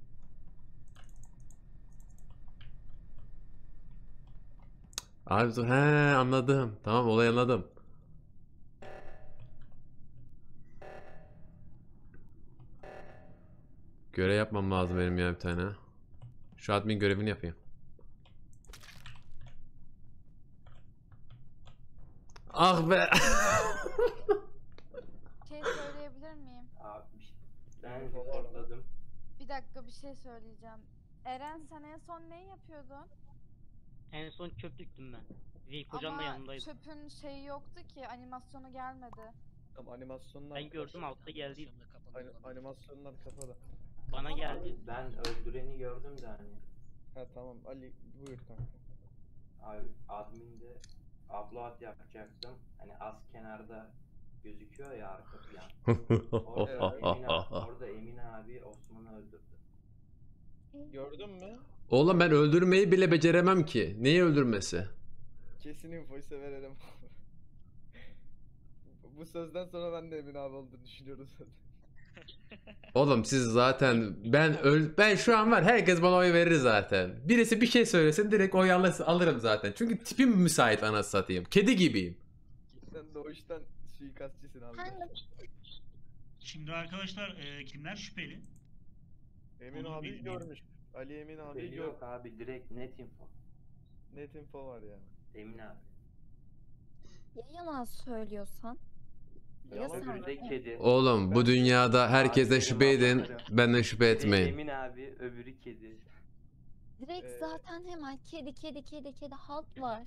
Speaker 2: Abi dur he anladım. Tamam olayı anladım. Görev yapmam lazım benim ya bir tane. Şu admin görevini yapayım. Ah be.
Speaker 5: Şey söyleyebilir miyim?
Speaker 7: Abi ben reportladım.
Speaker 5: Bir dakika bir şey söyleyeceğim. Eren sen en son neyi yapıyordun?
Speaker 10: En son çöplüktüm ben. Zeyk hocam da
Speaker 5: Ama
Speaker 10: yanındaydı.
Speaker 5: çöpün şeyi yoktu ki animasyonu gelmedi.
Speaker 3: Tamam animasyonlar.
Speaker 10: Ben gördüm altta geldi.
Speaker 3: Ani- animasyonlar kapalı.
Speaker 10: Bana geldi.
Speaker 7: Ben öldüreni gördüm de hani.
Speaker 3: Ha tamam Ali buyur kanka.
Speaker 7: Abi adminde upload yapacaktım. Hani az kenarda gözüküyor ya arka plan. Orada Emin abi, orada Emin abi Osman'ı öldürdü.
Speaker 3: Gördün mü?
Speaker 2: Oğlum ben öldürmeyi bile beceremem ki. Neyi öldürmesi?
Speaker 3: Kesin infoyu verelim. Bu sözden sonra ben de Emin abi olduğunu düşünüyorum zaten.
Speaker 2: Oğlum siz zaten ben öl ben şu an var herkes bana oy verir zaten. Birisi bir şey söylesin direkt oy alır, alırım zaten. Çünkü tipim müsait anasını satayım. Kedi gibiyim.
Speaker 3: Sen doğuştan suikastçısın abi.
Speaker 9: Şimdi arkadaşlar e, kimler şüpheli?
Speaker 3: Emin
Speaker 9: Onu
Speaker 3: abi
Speaker 9: bilmiyorum.
Speaker 3: görmüş. Ali Emin abi
Speaker 7: Belli
Speaker 3: gör.
Speaker 7: yok abi direkt net info.
Speaker 3: Net info var ya.
Speaker 7: Emin abi.
Speaker 8: Ya yalan söylüyorsan? Ya
Speaker 3: Yalan
Speaker 8: sen-
Speaker 7: Öbürü de kedi.
Speaker 2: Oğlum bu dünyada herkesten
Speaker 7: Abi,
Speaker 2: şüphe
Speaker 7: benim
Speaker 2: edin.
Speaker 7: ablalarım.
Speaker 2: Benden şüphe
Speaker 7: Biri
Speaker 2: etmeyin.
Speaker 7: Emin abi öbürü kedi.
Speaker 8: Direkt
Speaker 3: Ee,
Speaker 8: zaten hemen kedi kedi kedi kedi halt var.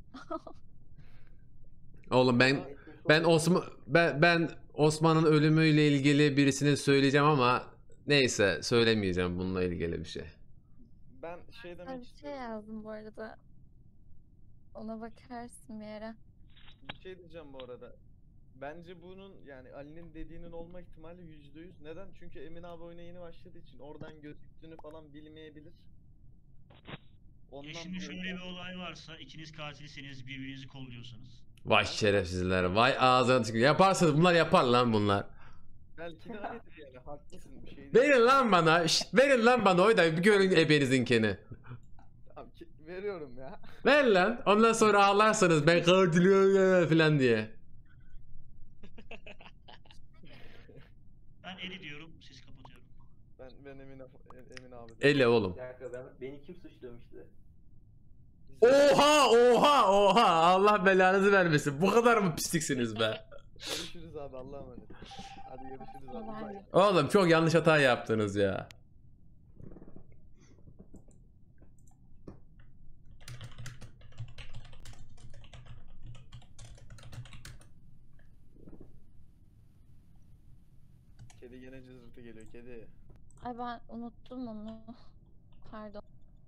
Speaker 2: Oğlum ben ben Osman ben ben Osman'ın ölümüyle ilgili birisine söyleyeceğim ama neyse söylemeyeceğim bununla ilgili bir şey.
Speaker 3: Ben şey
Speaker 8: Ben
Speaker 3: demek
Speaker 8: bir şey
Speaker 3: istiyorum.
Speaker 8: yazdım bu arada. Ona bakarsın bir ara.
Speaker 3: Bir şey diyeceğim bu arada. Bence bunun yani Ali'nin dediğinin olma ihtimali yüzde yüz. Neden? Çünkü Emin abi oyuna yeni başladığı için oradan gözüktüğünü falan bilmeyebilir. Ondan
Speaker 9: E şimdi
Speaker 3: dolayı-
Speaker 9: şöyle bir olay varsa ikiniz katilseniz birbirinizi kolluyorsanız.
Speaker 2: Vay şerefsizler. Vay ağzına tükür. Yaparsınız bunlar yapar lan bunlar.
Speaker 3: Belki de öyledir yani haklısın bir şey değil.
Speaker 2: Verin lan bana. Şşt, verin lan bana oy da bir görün ebenizinkini.
Speaker 3: Tamam, ki- veriyorum ya.
Speaker 2: Ver lan. Ondan sonra ağlarsınız ben katilim falan diye.
Speaker 9: Ben Eli diyorum, siz kapatıyorum.
Speaker 3: Ben ben Emin, ab- Emin abi.
Speaker 2: Elle oğlum.
Speaker 7: Bir dakika ben, beni kim suçlamıştı?
Speaker 2: Oha oha oha Allah belanızı vermesin. Bu kadar mı pisliksiniz be?
Speaker 3: Görüşürüz abi Allah'a emanet. Hadi görüşürüz abi.
Speaker 8: Kolay
Speaker 3: Bye.
Speaker 2: Oğlum çok yanlış hata yaptınız ya.
Speaker 3: Kedi gene cızırtı geliyor kedi.
Speaker 8: Ay ben unuttum onu. Pardon.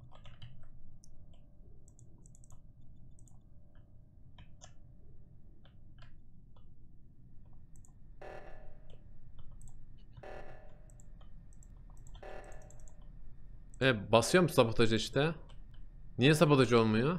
Speaker 2: E basıyorum sabotajı işte. Niye sabotaj olmuyor?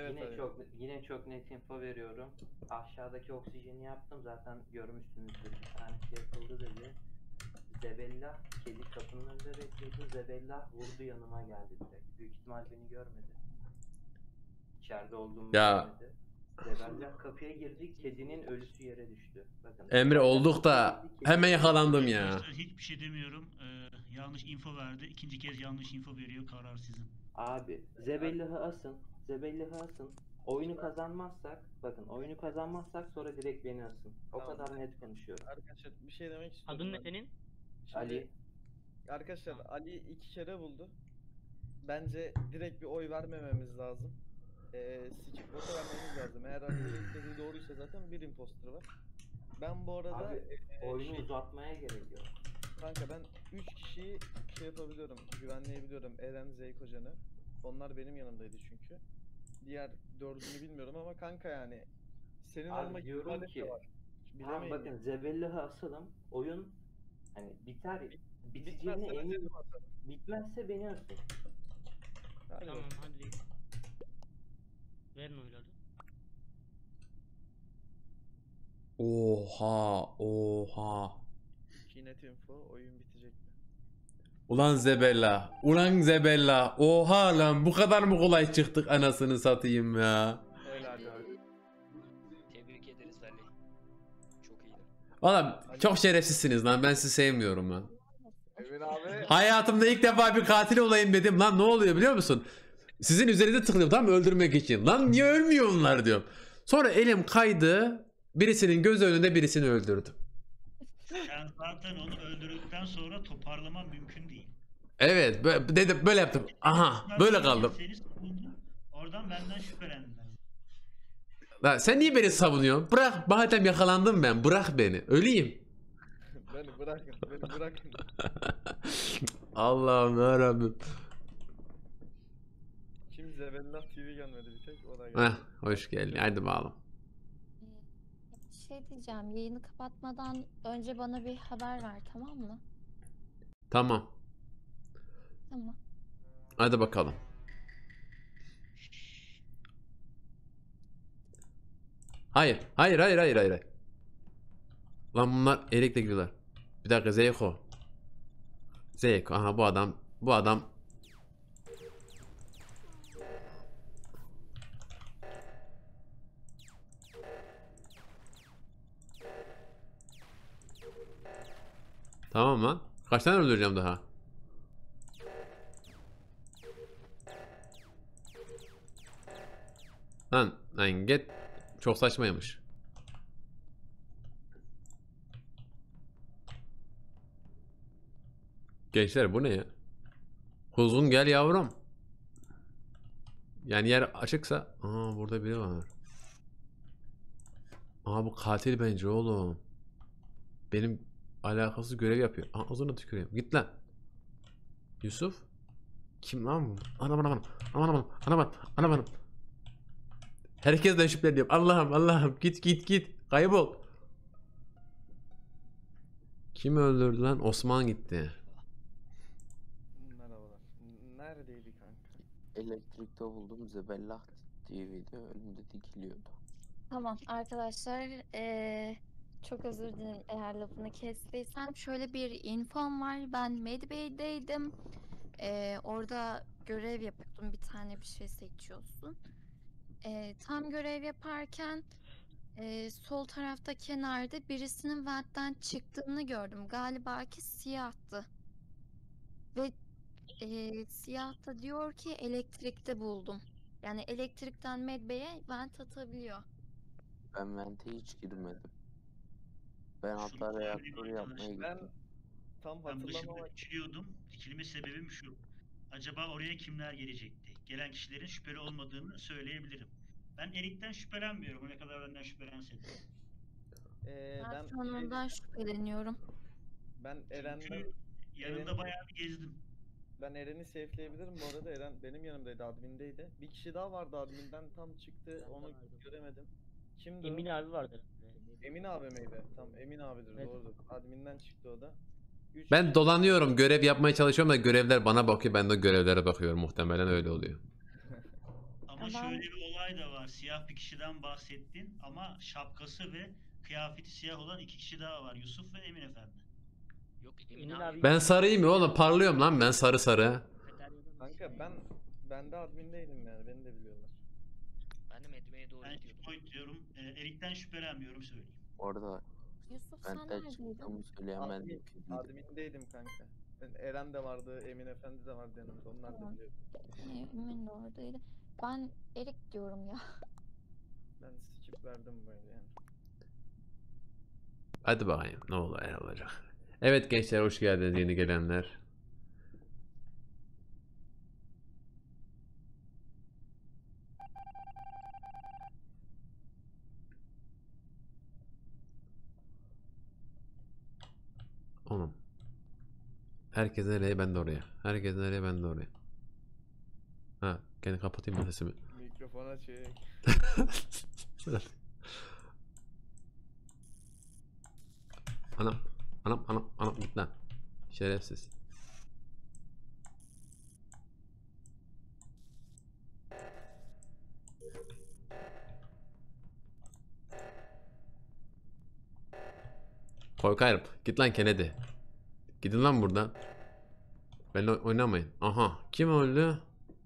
Speaker 3: Evet,
Speaker 7: yine
Speaker 3: evet.
Speaker 7: çok yine çok net info veriyorum. Aşağıdaki oksijeni yaptım zaten görmüşsünüzdür. Bir tanesi yapıldı dedi. Zebellah kedi kapının önünde bekliyordu. Zebellah vurdu yanıma geldi direkt. Büyük ihtimal beni görmedi. İçeride olduğumu
Speaker 2: Ya.
Speaker 7: görmedi. Zebellah kapıya girdi. Kedinin ölüsü yere düştü. Bakın.
Speaker 2: Emre
Speaker 7: Zebellah
Speaker 2: olduk da
Speaker 7: kapıya girdi,
Speaker 2: hemen
Speaker 7: kedinin-
Speaker 2: yakalandım ya.
Speaker 9: Arkadaşlar hiçbir şey demiyorum. Ee, yanlış info verdi. İkinci kez yanlış info veriyor. Karar sizin.
Speaker 7: Abi Zebellah'ı asın. Zebellah'ı asın. Oyunu kazanmazsak, bakın oyunu kazanmazsak sonra direkt beni asın. O
Speaker 3: Tamam.
Speaker 7: kadar net konuşuyorum.
Speaker 3: Arkadaşlar bir şey demek istiyorum.
Speaker 10: Adın ne
Speaker 3: ben.
Speaker 10: senin?
Speaker 3: Şimdi,
Speaker 7: Ali.
Speaker 3: Arkadaşlar Ali iki kere buldu. Bence direkt bir oy vermememiz lazım. Ee, skip vote vermemiz lazım. Eğer Ali'nin dediği doğruysa zaten bir imposter var. Ben bu arada
Speaker 7: Abi
Speaker 3: e,
Speaker 7: oyunu
Speaker 3: şey,
Speaker 7: uzatmaya gerek yok.
Speaker 3: kanka ben üç kişiyi şey yapabiliyorum, güvenleyebiliyorum. Eren, Zeyko, Can'ı. Onlar benim yanımdaydı çünkü. Diğer dördünü bilmiyorum ama kanka yani senin
Speaker 7: Abi
Speaker 3: olma
Speaker 7: diyorum
Speaker 3: ihtimali
Speaker 7: ki,
Speaker 3: de var.
Speaker 7: Tamam
Speaker 3: Bilemeyin
Speaker 7: bakın
Speaker 3: yani.
Speaker 7: Zebellah'ı asalım. Oyun hani biter. Biteceğine
Speaker 3: Bitmezse ben
Speaker 7: emin.
Speaker 3: dedim atarım.
Speaker 7: Bitmezse beni asın.
Speaker 3: Hadi
Speaker 10: Tamam
Speaker 3: bakalım.
Speaker 10: hadi. Verin oyları.
Speaker 2: Oha, oha.
Speaker 3: İki net info, oyun bitecek mi?
Speaker 2: Ulan Zebella, ulan Zebella. Oha lan bu kadar mı kolay çıktık anasını satayım ya.
Speaker 3: Öyle abi.
Speaker 12: Tebrik ederiz Ali. Çok iyiydi.
Speaker 2: Valla çok şerefsizsiniz lan, ben sizi sevmiyorum lan.
Speaker 3: Emin abi.
Speaker 2: Hayatımda ilk defa bir katil olayım dedim lan, ne oluyor biliyor musun? Sizin üzerinize tıklıyorum tam öldürmek için. Lan niye ölmüyor onlar diyorum. Sonra elim kaydı, birisinin göz önünde birisini öldürdüm.
Speaker 9: Sen zaten onu öldürdükten sonra toparlaman mümkün değil.
Speaker 2: Evet böyle, dedim, böyle yaptım. Aha böyle kaldım.
Speaker 9: Seni savundum. Oradan benden şüphelendiler.
Speaker 2: Lan sen niye beni savunuyorsun? Bırak, Bahatem yakalandım ben, bırak beni öleyim.
Speaker 3: Beni bırakın, beni bırakın.
Speaker 2: Allah'ım yarabbim.
Speaker 3: Kim Zebellah T V gelmedi bir tek, o da geldi.
Speaker 2: Heh, hoş geldin, hadi bakalım.
Speaker 8: Bir şey diyeceğim. Yayını kapatmadan önce bana bir haber ver, tamam mı?
Speaker 2: Tamam,
Speaker 8: Tamam.
Speaker 2: hadi bakalım. Hayır, hayır, hayır, hayır, hayır. Lan bunlar elekle gidiyorlar. Bir dakika Zeyko. Zeyko, aha bu adam, bu adam. Tamam lan. Kaç tane öldüreceğim daha? Lan, lan git. Çok saçmaymış. Gençler bu ne ya? Kuzgun gel yavrum. Yani yer açıksa. Aa burada biri var. Aa bu katil bence oğlum. Benim alakasız görev yapıyor. Aa ağzına tüküreyim. Git lan. Yusuf. Kim lan bu? Anam anam anam. Anam anam anam anam anam. Herkesten şüpheleniyorum. Allah'ım Allah'ım git git git. Kaybol. Kim öldürdü lan? Osman gitti.
Speaker 3: Merhabalar. Neredeydi kanka?
Speaker 6: Elektrikte buldum. Zebellah T V'de önümde dikiliyordu.
Speaker 8: Tamam arkadaşlar, eee, çok özür dilerim eğer lafını kestiysem. Şöyle bir infom var. Ben Medbay'deydim. Eee, orada görev yapıyordum. Bir tane bir şey seçiyorsun. Eee, tam görev yaparken eee, sol tarafta kenarda birisinin ventten çıktığını gördüm. Galiba ki siyahtı. Ve eee siyah da diyor ki elektrikte buldum. Yani elektrikten Medbay'e vent atabiliyor.
Speaker 6: Ben vente hiç girmedim. Ben hatta
Speaker 9: Şunu söyleyeyim
Speaker 6: reaktörü yapmaya
Speaker 9: arkadaşlar.
Speaker 6: gittim.
Speaker 3: Ben tam
Speaker 9: Ben dışında
Speaker 3: hatırlamamak
Speaker 9: dikiliyordum. Dikilme sebebim şu. Acaba oraya kimler gelecekti? Gelen kişilerin şüpheli olmadığını söyleyebilirim. Ben Erik'ten şüphelenmiyorum. O ne kadar benden şüphelense de.
Speaker 3: Ee,
Speaker 8: Ben
Speaker 3: ben
Speaker 8: şu an ondan şüpheleniyorum.
Speaker 3: ben Eren'den
Speaker 9: Çünkü yanında
Speaker 3: Eren'i-
Speaker 9: bayağı bir gezdim.
Speaker 3: ben Eren'i safe'leyebilirim. Bu arada Eren benim yanımdaydı, admindeydi. Bir kişi daha vardı adminden, tam çıktı.
Speaker 10: Ben de
Speaker 3: Onu
Speaker 10: vardım.
Speaker 3: göremedim. Kimdi
Speaker 10: Emin
Speaker 3: o?
Speaker 10: abi vardı.
Speaker 3: Emin abi miydi? Tamam, Emin abidir,
Speaker 10: Evet.
Speaker 3: doğrudur. Adminden çıktı o da. Üç
Speaker 2: Ben
Speaker 3: kişi-
Speaker 2: dolanıyorum, görev yapmaya çalışıyorum da görevler bana bakıyor, ben de görevlere bakıyorum. Muhtemelen öyle oluyor.
Speaker 9: Ama
Speaker 8: Ben-
Speaker 9: şöyle bir olay da var. Siyah bir kişiden bahsettin ama şapkası ve kıyafeti siyah olan iki kişi daha var. Yusuf ve Emin Efendi.
Speaker 4: Yok Emin
Speaker 10: Emin
Speaker 4: abi.
Speaker 10: abi-
Speaker 2: Ben sarıyım ya oğlum, parlıyorum lan ben sarı sarı.
Speaker 4: Kafeteryadan
Speaker 3: Kanka ben ben de admindeydim yani beni de biliyorlar.
Speaker 4: Ben de Medve'ye doğru
Speaker 9: Ben
Speaker 4: gidiyordum.
Speaker 9: Kimoy diyorum. E, Erik'ten şüphelenmiyorum söyleyeyim.
Speaker 6: Orada
Speaker 8: Yusuf sen
Speaker 6: benden
Speaker 8: neredeydin?
Speaker 6: çıktığımı söyleyen ben
Speaker 3: Admin,
Speaker 6: mümkün değil.
Speaker 3: admindeydim kanka. Ben, Eren de vardı, Emin Efendi de vardı yanımda. Onlar da
Speaker 8: Tamam.
Speaker 3: biliyordu.
Speaker 8: Ee, Emin de oradaydı. Ben Erik diyorum ya.
Speaker 3: Ben skip verdim böyle yani.
Speaker 2: Hadi bakayım ne olur ne olacak. Evet gençler, hoş geldiniz yeni gelenler. Oğlum. Herkes nereye, ben de oraya. Herkes nereye, ben de oraya. Ha, kendi kapatayım mı sesimi?
Speaker 3: Mikrofona çek.
Speaker 2: Anam, anam, anam, anam git lan. Şerefsiz. Korkarım. Git lan Kennedy. Gidin lan buradan. Benimle oynamayın. Aha, kim öldü?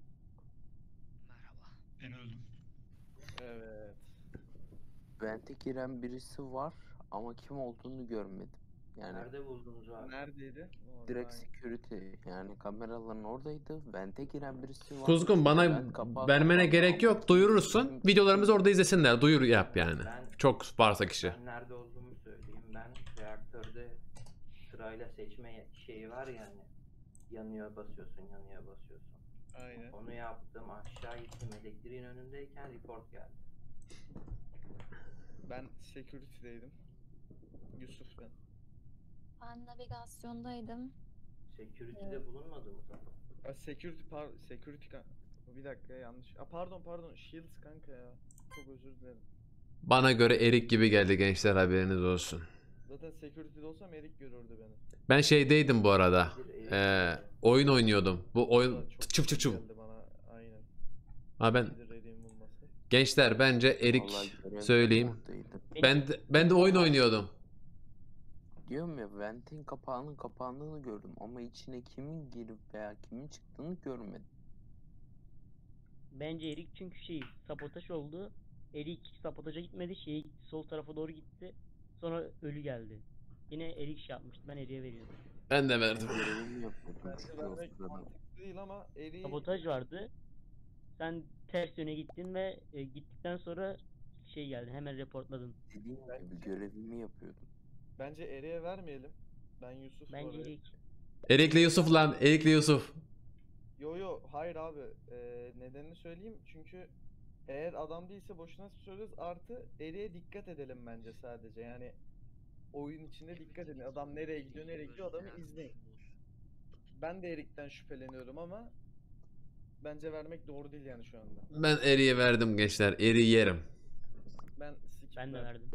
Speaker 9: Ben öldüm.
Speaker 3: Evet.
Speaker 6: Vente giren birisi var ama kim olduğunu görmedim. Yani
Speaker 7: Nerede buldunuz abi?
Speaker 3: Neredeydi? Orada,
Speaker 6: direkt
Speaker 3: aynen.
Speaker 6: security, yani kameraların oradaydı. Vente giren birisi var.
Speaker 2: Kuzgun bana
Speaker 6: Ben kapağı
Speaker 2: vermene
Speaker 6: kapattım
Speaker 2: gerek
Speaker 6: ama
Speaker 2: yok.
Speaker 6: kim-
Speaker 2: Duyurursun.
Speaker 6: kim-
Speaker 2: Videolarımızı orada izlesinler. Duyur yap yani.
Speaker 7: Ben-
Speaker 2: Çok varsa kişi.
Speaker 7: Ben nerede olduğumu söyleyeyim. Ben reaktörde sırayla seçme şeyi var yani. Yanıyor basıyorsun, yanıyor basıyorsun.
Speaker 3: Aynen.
Speaker 7: Onu yaptım, aşağı gittim, elektriğin önündeyken report geldi.
Speaker 3: Ben security'deydim. Yusuf ben.
Speaker 8: Ben navigasyondaydım.
Speaker 7: Security'de bulunmadı mı zaten?
Speaker 3: A, security par security kan bir dakika yanlış. A, pardon pardon Shields kanka ya. Çok özür dilerim.
Speaker 2: Bana göre Erik gibi geldi gençler, haberiniz olsun.
Speaker 3: Zaten security'de olsam Erik görürdü beni.
Speaker 2: Ben şeydeydim bu arada.
Speaker 7: Erik
Speaker 2: Ee,
Speaker 7: geldi.
Speaker 2: oyun oynuyordum. Bu
Speaker 3: O
Speaker 2: oyun
Speaker 3: da çok
Speaker 2: çıp çıp çıp.
Speaker 3: geldi bana aynen.
Speaker 2: Ha ben
Speaker 3: İyidir Erik'in bulması.
Speaker 2: gençler bence Erik
Speaker 6: Vallahi görevden
Speaker 2: söyleyeyim.
Speaker 6: oradaydım.
Speaker 2: Ben de, ben de oyun oynuyordum.
Speaker 6: Diyorum ya, ventin kapağının kapandığını gördüm ama içine kimin girip veya kimin çıktığını görmedim.
Speaker 10: Bence Erik çünkü şey sabotaj oldu. Erik sabotaja gitmedi. Şey sol tarafa doğru gitti. Sonra ölü geldi. Yine Erik şey yapmıştı. Ben Erik'e veriyordum.
Speaker 2: Ben de verdim.
Speaker 6: Görevimi yapıyordum
Speaker 3: Bence
Speaker 6: çünkü o
Speaker 3: vermek
Speaker 6: sırada.
Speaker 3: mantıklı değil ama Erik'i
Speaker 10: Sabotaj vardı. Sen ters yöne gittin ve e, gittikten sonra şey geldi. Hemen reportladın.
Speaker 6: Dediğim gibi görevimi yapıyordum.
Speaker 3: bence Erik'e vermeyelim. Ben Yusuf
Speaker 10: Bence
Speaker 3: oraya-
Speaker 10: Erik.
Speaker 2: Erik'le Yusuf lan. Erik'le Yusuf.
Speaker 3: Yo yo hayır abi. Ee, nedenini söyleyeyim çünkü eğer adam değilse boşuna söylüyoruz, artı Erik'e dikkat edelim bence sadece yani oyun içinde dikkat edin, adam nereye gidiyor nereye gidiyor adamı izleyin. Ben de Erik'ten şüpheleniyorum ama bence vermek doğru değil yani şu anda.
Speaker 2: Ben Erik'e verdim gençler. Erik'i yerim.
Speaker 3: Ben skip
Speaker 10: Ben de
Speaker 3: verdim.
Speaker 10: verdim.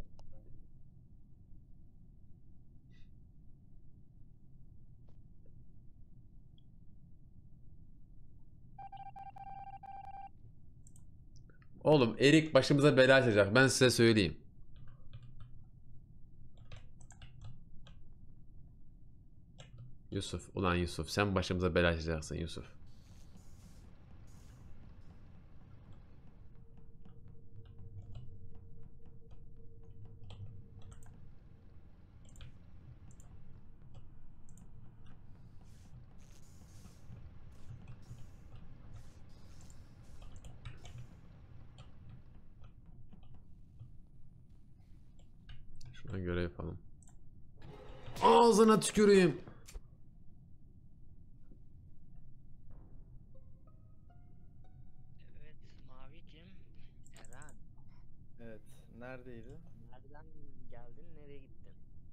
Speaker 2: Oğlum Erik başımıza bela açacak. Ben size söyleyeyim. Yusuf. Ulan Yusuf. Sen başımıza bela açacaksın Yusuf. Şuna göre yapalım. Ağzına tüküreyim.
Speaker 4: Evet, mavi kim? Eren.
Speaker 3: Evet, neredeydi?
Speaker 4: Nereden geldin, nereye gittin?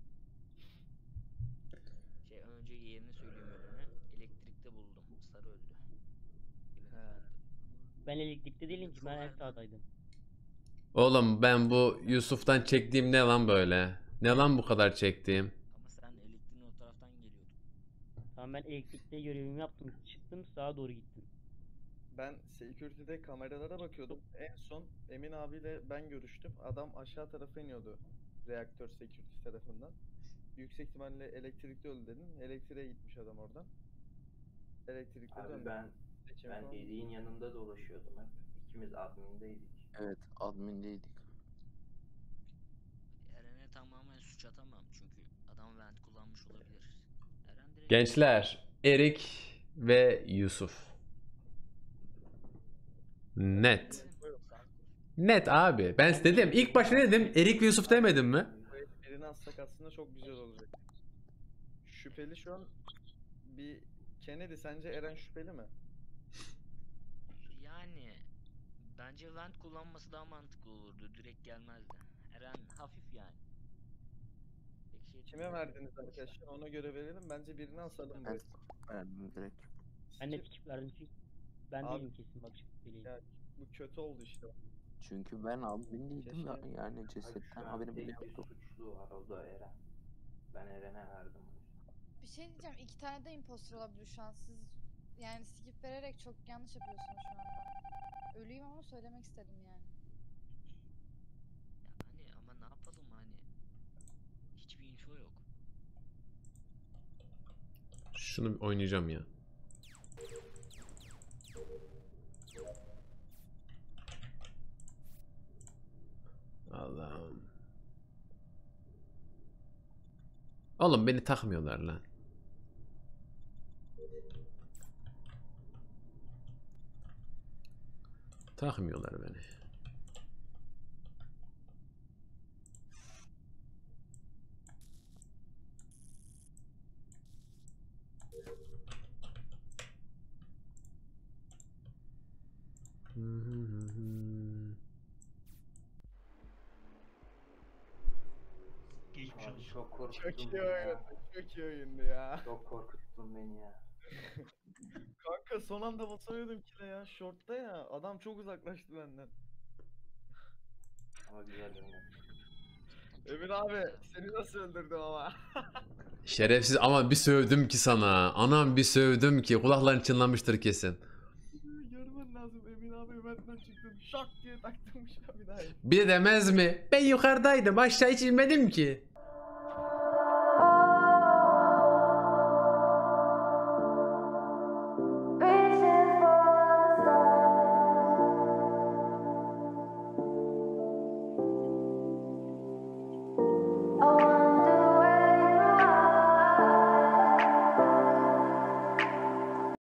Speaker 4: Şey önce yerini söyleyeyim ölüne. Elektrikte buldum. Sarı öldü. Emin
Speaker 3: He.
Speaker 4: efendi.
Speaker 10: Ben elektrikte değilim ki. Ben en
Speaker 4: Nereden?
Speaker 10: sağdaydım.
Speaker 2: Oğlum ben bu Yusuf'tan çektiğim ne lan böyle? Ne lan bu kadar çektiğim?
Speaker 4: Ama sen elektriğin o taraftan geliyordun.
Speaker 10: Tamam ben elektrikte görevimi yaptım. Çıktım sağa doğru gittim.
Speaker 3: Ben security'de kameralara bakıyordum. En son Emin abiyle ben görüştüm. Adam aşağı tarafa iniyordu. Reaktör security tarafından. Yüksek ihtimalle elektrikli öldü dedim. Elektriğe gitmiş adam oradan. Elektrikli
Speaker 7: Abi
Speaker 3: döndü.
Speaker 7: ben
Speaker 3: Seçim
Speaker 7: ben
Speaker 3: falan.
Speaker 7: Erik'in yanında dolaşıyordum hep. İkimiz admindeydik.
Speaker 6: Evet, admindeydik.
Speaker 4: Eren'e tamamen suç atamam çünkü adam vent kullanmış olabilir. Eren direkt
Speaker 2: Gençler, Erik ve Yusuf. Net. Net abi. Ben dedim. İlk başta ne dedim? Erik ve Yusuf demedim mi?
Speaker 3: Bu el- elini atsak aslında çok güzel olacak. Şüpheli şu an bir Kennedy, sence Eren şüpheli mi?
Speaker 4: yani bence vent kullanması daha mantıklı olurdu. Direkt gelmezdi. Eren hafif yani. Pek şey
Speaker 3: Kime verdiniz arkadaşlar? Ona göre verelim. Bence birini asalım bu
Speaker 6: Ben
Speaker 3: el.
Speaker 6: verdim direkt.
Speaker 10: Ben de skip verdim çünkü ben
Speaker 3: Abi-
Speaker 10: değilim kesin bak şüpheliyim.
Speaker 3: Ya bu kötü oldu işte.
Speaker 6: Çünkü ben admindeydim ya,
Speaker 3: Keşke-
Speaker 6: yani
Speaker 7: Abi
Speaker 6: cesetten
Speaker 7: şu an
Speaker 6: haberim bile
Speaker 7: tek bir
Speaker 6: yoktu.
Speaker 7: suçlu var, o da Eren. Ben Eren'e verdim.
Speaker 5: Bir şey diyeceğim. İki tane de impostor olabilir şu an. Siz yani skip vererek çok yanlış yapıyorsunuz şu anda. Ölüyüm ama söylemek istedim yani.
Speaker 4: Ya hani ama ne yapalım hani. Hiçbir info yok.
Speaker 2: Şunu oynayacağım ya. Allah'ım. Oğlum beni takmıyorlar lan. Takmıyorlar beni.
Speaker 9: Geçmiş
Speaker 7: Abi
Speaker 9: olsun.
Speaker 7: çok korkuttun
Speaker 3: Çok iyi
Speaker 7: beni
Speaker 3: oyundu.
Speaker 7: ya.
Speaker 3: Çok iyi oyundu ya.
Speaker 7: Çok korkuttun beni ya.
Speaker 3: Kanka son anda basamıyordum kile ya. Short'ta ya. Adam çok uzaklaştı benden.
Speaker 7: Ama güzel oynadın.
Speaker 3: Emin abi seni nasıl öldürdüm ama.
Speaker 2: Şerefsiz ama bir sövdüm ki sana. Anam bir sövdüm ki kulakların çınlamıştır kesin.
Speaker 3: Görmen lazım, Emin abi benden çıktım. Şak diye taktım şu an bir daha.
Speaker 2: Bir de demez mi? Ben yukarıdaydım aşağı hiç inmedim ki.